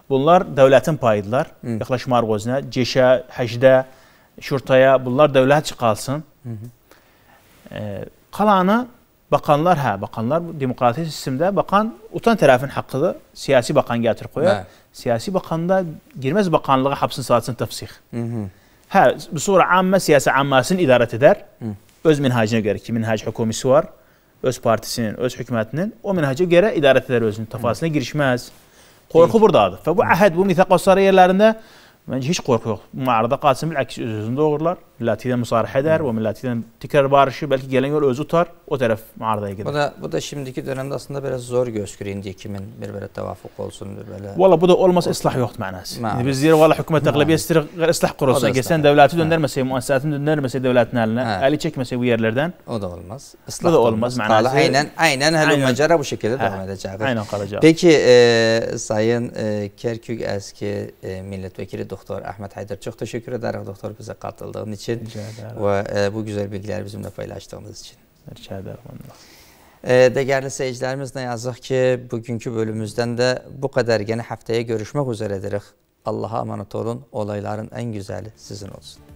Bunlar dövlətin payıdılar. Yaxlaşmaq özünə, ceşə, həcdə, şurtaya bunlar dövlət çıxalsın. E, qalanı bakanlar, hə, bakanlar demokratik sistemdə bakan utan tərəfin haqqıdır. Siyasi bakan gətir qoyar. Siyasi bakan da girməz bakanlığa hapsın satsın təfsix. Hə, bu sonra ammə siyasi ammasını idarət edər. Öz minhacına görə ki, minhac hökumisi var. Öz partisinin, öz hökumətinin o minhaca görə idarət edər özünün tafasiline girişməz. Qorxu buradadır. Və bu əhəd, bu mithaq osarı yerlərində məncə heç qorxu yox. Müarada qalsın bil, əks öz-özünü doğurlar. Milləti ilə müsarihə edər, o milləti ilə tikrar barışı, bəlkə gələn yol özü tutar, o tərəf müaradaya gedər. Bu da, bu da şimdiki dönemdə aslında biraz zor gözükür indi kimin bir belə təvafuq olsun, bir belə... Valla bu da olmaz islah yoxdur mənəsi. İndi biz deyir, valla hökumət əqləbiyyət istəyir, islah qurulsun. Gəlsən dövləti döndərməsək, müəssisətini döndərməsək dövlətin əlinə, əli çəkməsək bu yerlərdən. O da olmaz. Bu da olmaz mənəsi. Aynen, aynen hələ məcəra bu şəkildə devam edəcək. Aynen qalacaq. Peki, e, Sayın e, Kerkük əski e, milletvekili doktor Ahmet Haydar, çok teşekkür ederim doktor bize katıldığın için. Ve e, bu güzel bilgileri bizimle paylaştığınız için. Rica ederim. E, değerli seyircilerimiz, ne yazık ki bugünkü bölümümüzden de bu kadar. Yine haftaya görüşmek üzere ederiz. Allah'a emanet olun. Olayların en güzeli sizin olsun.